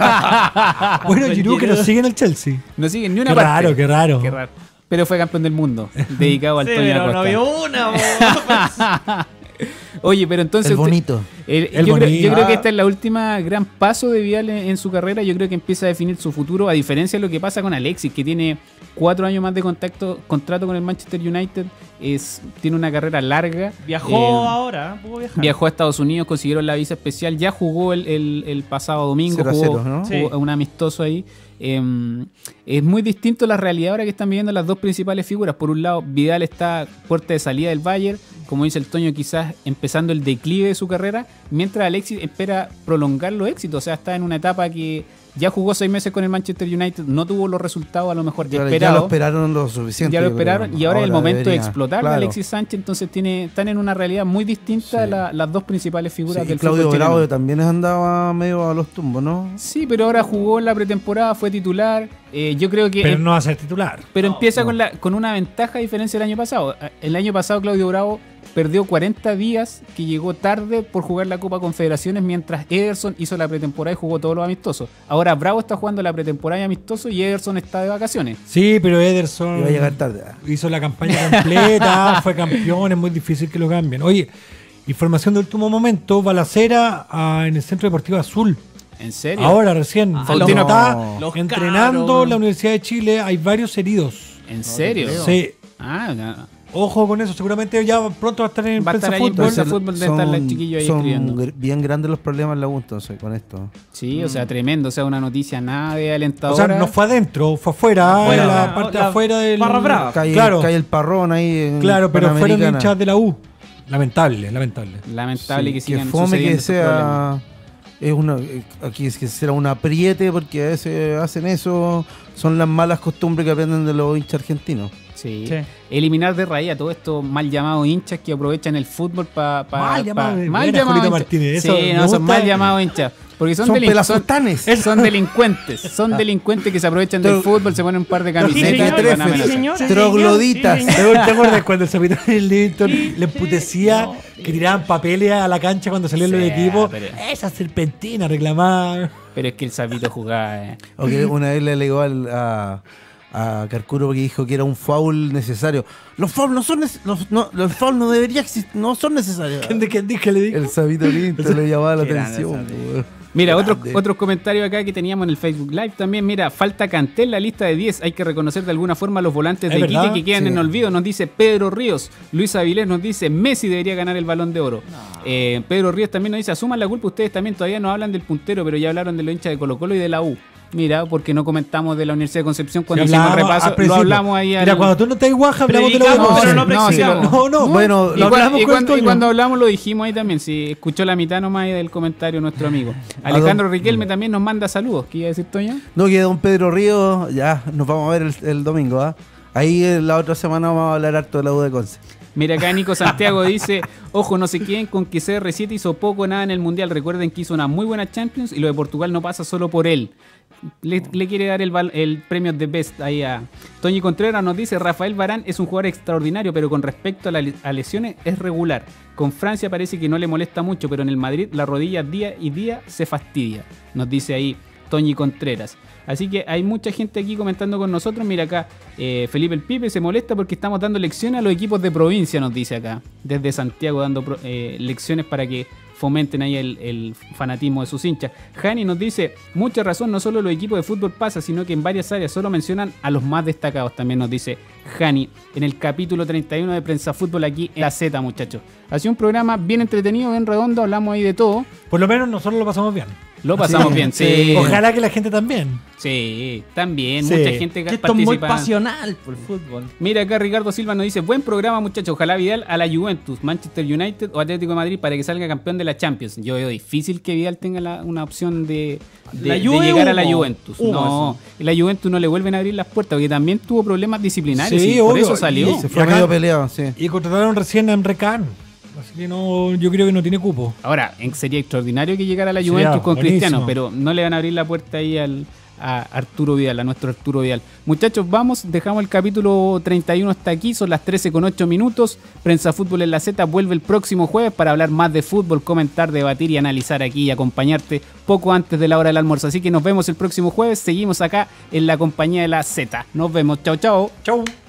bueno, con Giroud que Giroud. nos sigue en el Chelsea. no sigue ni una Qué parte. raro, qué raro. Qué raro. Pero fue campeón del mundo, dedicado al Sí, Toño pero Acosta. no había una. bo. Oye, pero entonces... El usted- bonito. el- El yo, creo, bonito. yo creo que esta es la última gran paso de Vidal en, en su carrera. Yo creo que empieza a definir su futuro, a diferencia de lo que pasa con Alexis, que tiene cuatro años más de contacto, contrato con el Manchester United. Es, tiene una carrera larga. Viajó Eh, ahora, pudo viajar. Viajó a Estados Unidos, consiguieron la visa especial, ya jugó el, el- el pasado domingo, cero a jugó, cero, ¿no? jugó Sí. un amistoso ahí. Eh, es muy distinto la realidad ahora que están viviendo las dos principales figuras. Por un lado, Vidal está puerta de salida del Bayern, como dice el Toño, quizás empezando el declive de su carrera, mientras Alexis espera prolongar los éxitos. O sea, está en una etapa que ya jugó seis meses con el Manchester United, no tuvo los resultados a lo mejor Ya, ya esperados. lo esperaron lo suficiente. Ya lo yo creo. esperaron y ahora es el momento de debería. explotar Claro. de Alexis Sánchez, entonces tiene, están en una realidad muy distinta Sí. la- las dos principales figuras Sí, y del Claudio fútbol Bravo chileno. también andaba medio a los tumbos, ¿no? Sí, pero ahora jugó en la pretemporada, fue titular. Eh, yo creo que Pero em- no va a ser titular. pero empieza Con, la, con una ventaja a diferencia del año pasado. El año pasado Claudio Bravo perdió cuarenta días, que llegó tarde por jugar la Copa Confederaciones, mientras Ederson hizo la pretemporada y jugó todos los amistosos. Ahora Bravo está jugando la pretemporada y amistoso y Ederson está de vacaciones. Sí, pero Ederson Iba a llegar tarde. hizo la campaña completa, fue campeón, es muy difícil que lo cambien. Oye, información de último momento, balacera ah, en el Centro Deportivo Azul. ¿En serio? Ahora recién. Ah, Faustino- está los entrenando cabros. la Universidad de Chile, hay varios heridos. ¿En serio? Sí. Ah, no. Ojo con eso, seguramente ya pronto va a estar en Va a estar Prensa ahí en Fútbol. Prensa Fútbol de estar el chiquillo ahí son escribiendo. gr- bien grandes los problemas en la U entonces con esto. Sí, o sea, tremendo. O sea, una noticia nada de O alentadora. sea, no fue adentro, fue afuera, Afuera, en la la- parte la afuera del. barra brava. Cae, Claro, cae el parrón ahí en claro, pero fueron Panamericana. hinchas de la U. Lamentable, lamentable. Lamentable Sí, que sigan fome sucediendo que estos problemas. sea es una eh, aquí es que será un apriete porque a veces hacen eso, son las malas costumbres que aprenden de los hinchas argentinos. Sí. Sí. Eliminar de raíz a todos estos mal llamados hinchas que aprovechan el fútbol para... Mal llamado, mal buena, llamados Julito hinchas. Martínez, Sí, eso me no, son gusta. mal llamados hinchas. Porque son, Son delin- son, pelafustanes. son delincuentes. Son delincuentes que se aprovechan del Tro- fútbol, se ponen un par de Sí, camisetas señor, y van a trefes. amenazar. sí, señor, sí, Trogloditas. señor, sí, señor. ¿Te acuerdas cuando el capitán del Livingston Sí, le emputecía no, que tiraban papeles a la cancha cuando salían los Sí, equipos? pero- Esa serpentina reclamaba. Pero es que el sapito jugaba... eh. O que una vez le alegó al- a, a Carcuro porque dijo que era un foul necesario. Los fouls no son neces- los, no, los fouls no deberían existir, no son necesarios. ¿De qué dije le dijo? El Sabito Linto le llamaba la Qué grande atención. Sabito. weón. Mira, otros Grande. otros comentarios acá que teníamos en el Facebook Live también. Mira, falta Kanté en la lista de diez. Hay que reconocer de alguna forma a los volantes ¿Es de verdad? Iquique que quedan Sí. en olvido. Nos dice Pedro Ríos. Luis Avilés nos dice Messi debería ganar el Balón de Oro. Eh, Pedro Ríos también nos dice asuman la culpa ustedes también. Todavía no hablan del puntero, pero ya hablaron de los hinchas de Colo Colo y de la U. Mira, porque no comentamos de la Universidad de Concepción cuando Sí, hicimos hablábamos repaso. al Lo principio. hablamos ahí al... Mira, cuando tú no estás guaja, hablamos de lo Predicamos, mismo. pero no sí, no, sí, precisamos. No, no, Bueno, Y, lo cua- hablamos y con cuando, y Toño. cuando hablamos lo dijimos ahí también, si escuchó la mitad nomás ahí del comentario nuestro amigo. Alejandro Riquelme también nos manda saludos. ¿Qué iba a decir Toño? No, que don Pedro Ríos, ya nos vamos a ver el, el domingo. ¿ah? Ahí eh, la otra semana vamos a hablar harto de la U de Conce. Mira acá Nico Santiago dice, ojo, no se queden con que C R siete hizo poco o nada en el Mundial. Recuerden que hizo una muy buena Champions y lo de Portugal no pasa solo por él. Le, le quiere dar el, val- el premio de Best ahí a Toñi Contreras. Nos dice, Rafael Varane es un jugador extraordinario, pero con respecto a, la- a lesiones es regular. Con Francia parece que no le molesta mucho, pero en el Madrid la rodilla día y día se fastidia. Nos dice ahí Toñi Contreras. Así que hay mucha gente aquí comentando con nosotros. Mira acá, eh, Felipe el Pipe se molesta porque estamos dando lecciones a los equipos de provincia, nos dice acá. Desde Santiago dando pro- eh, lecciones para que fomenten ahí el, el fanatismo de sus hinchas. Jani nos dice, mucha razón, no solo los equipos de fútbol pasa, sino que en varias áreas solo mencionan a los más destacados, también nos dice Jani, en el capítulo treinta y uno de Prensa Fútbol aquí en la Z, muchachos. Ha sido un programa bien entretenido, bien redondo, hablamos ahí de todo. Por lo menos nosotros lo pasamos bien. Lo pasamos Sí, bien, sí. sí. Ojalá que la gente también. Sí, también, Sí. mucha gente Que esto es muy participa. pasional por el fútbol. Mira acá Ricardo Silva nos dice, buen programa muchachos, ojalá Vidal a la Juventus, Manchester United o Atlético de Madrid para que salga campeón de la Champions. Yo veo difícil que Vidal tenga la- una opción de, de- La de Juve, llegar a la humo. Juventus. Humo No, en la Juventus no le vuelven a abrir las puertas porque también tuvo problemas disciplinarios Sí, y por obvio. eso salió. Y- Se fue acá- medio peleado, sí. Y contrataron recién a Emre Can. Así que no, yo creo que no tiene cupo. Ahora, en- sería extraordinario que llegara a la Sería Juventus con buenísimo. Cristiano, pero no le van a abrir la puerta ahí al, a Arturo Vidal, a nuestro Arturo Vidal. Muchachos, vamos, dejamos el capítulo treinta y uno hasta aquí, son las trece con ocho minutos. Prensa Fútbol en la Z vuelve el próximo jueves para hablar más de fútbol, comentar, debatir y analizar aquí y acompañarte poco antes de la hora del almuerzo. Así que nos vemos el próximo jueves, seguimos acá en la compañía de la Z. Nos vemos, chao, chao. Chau.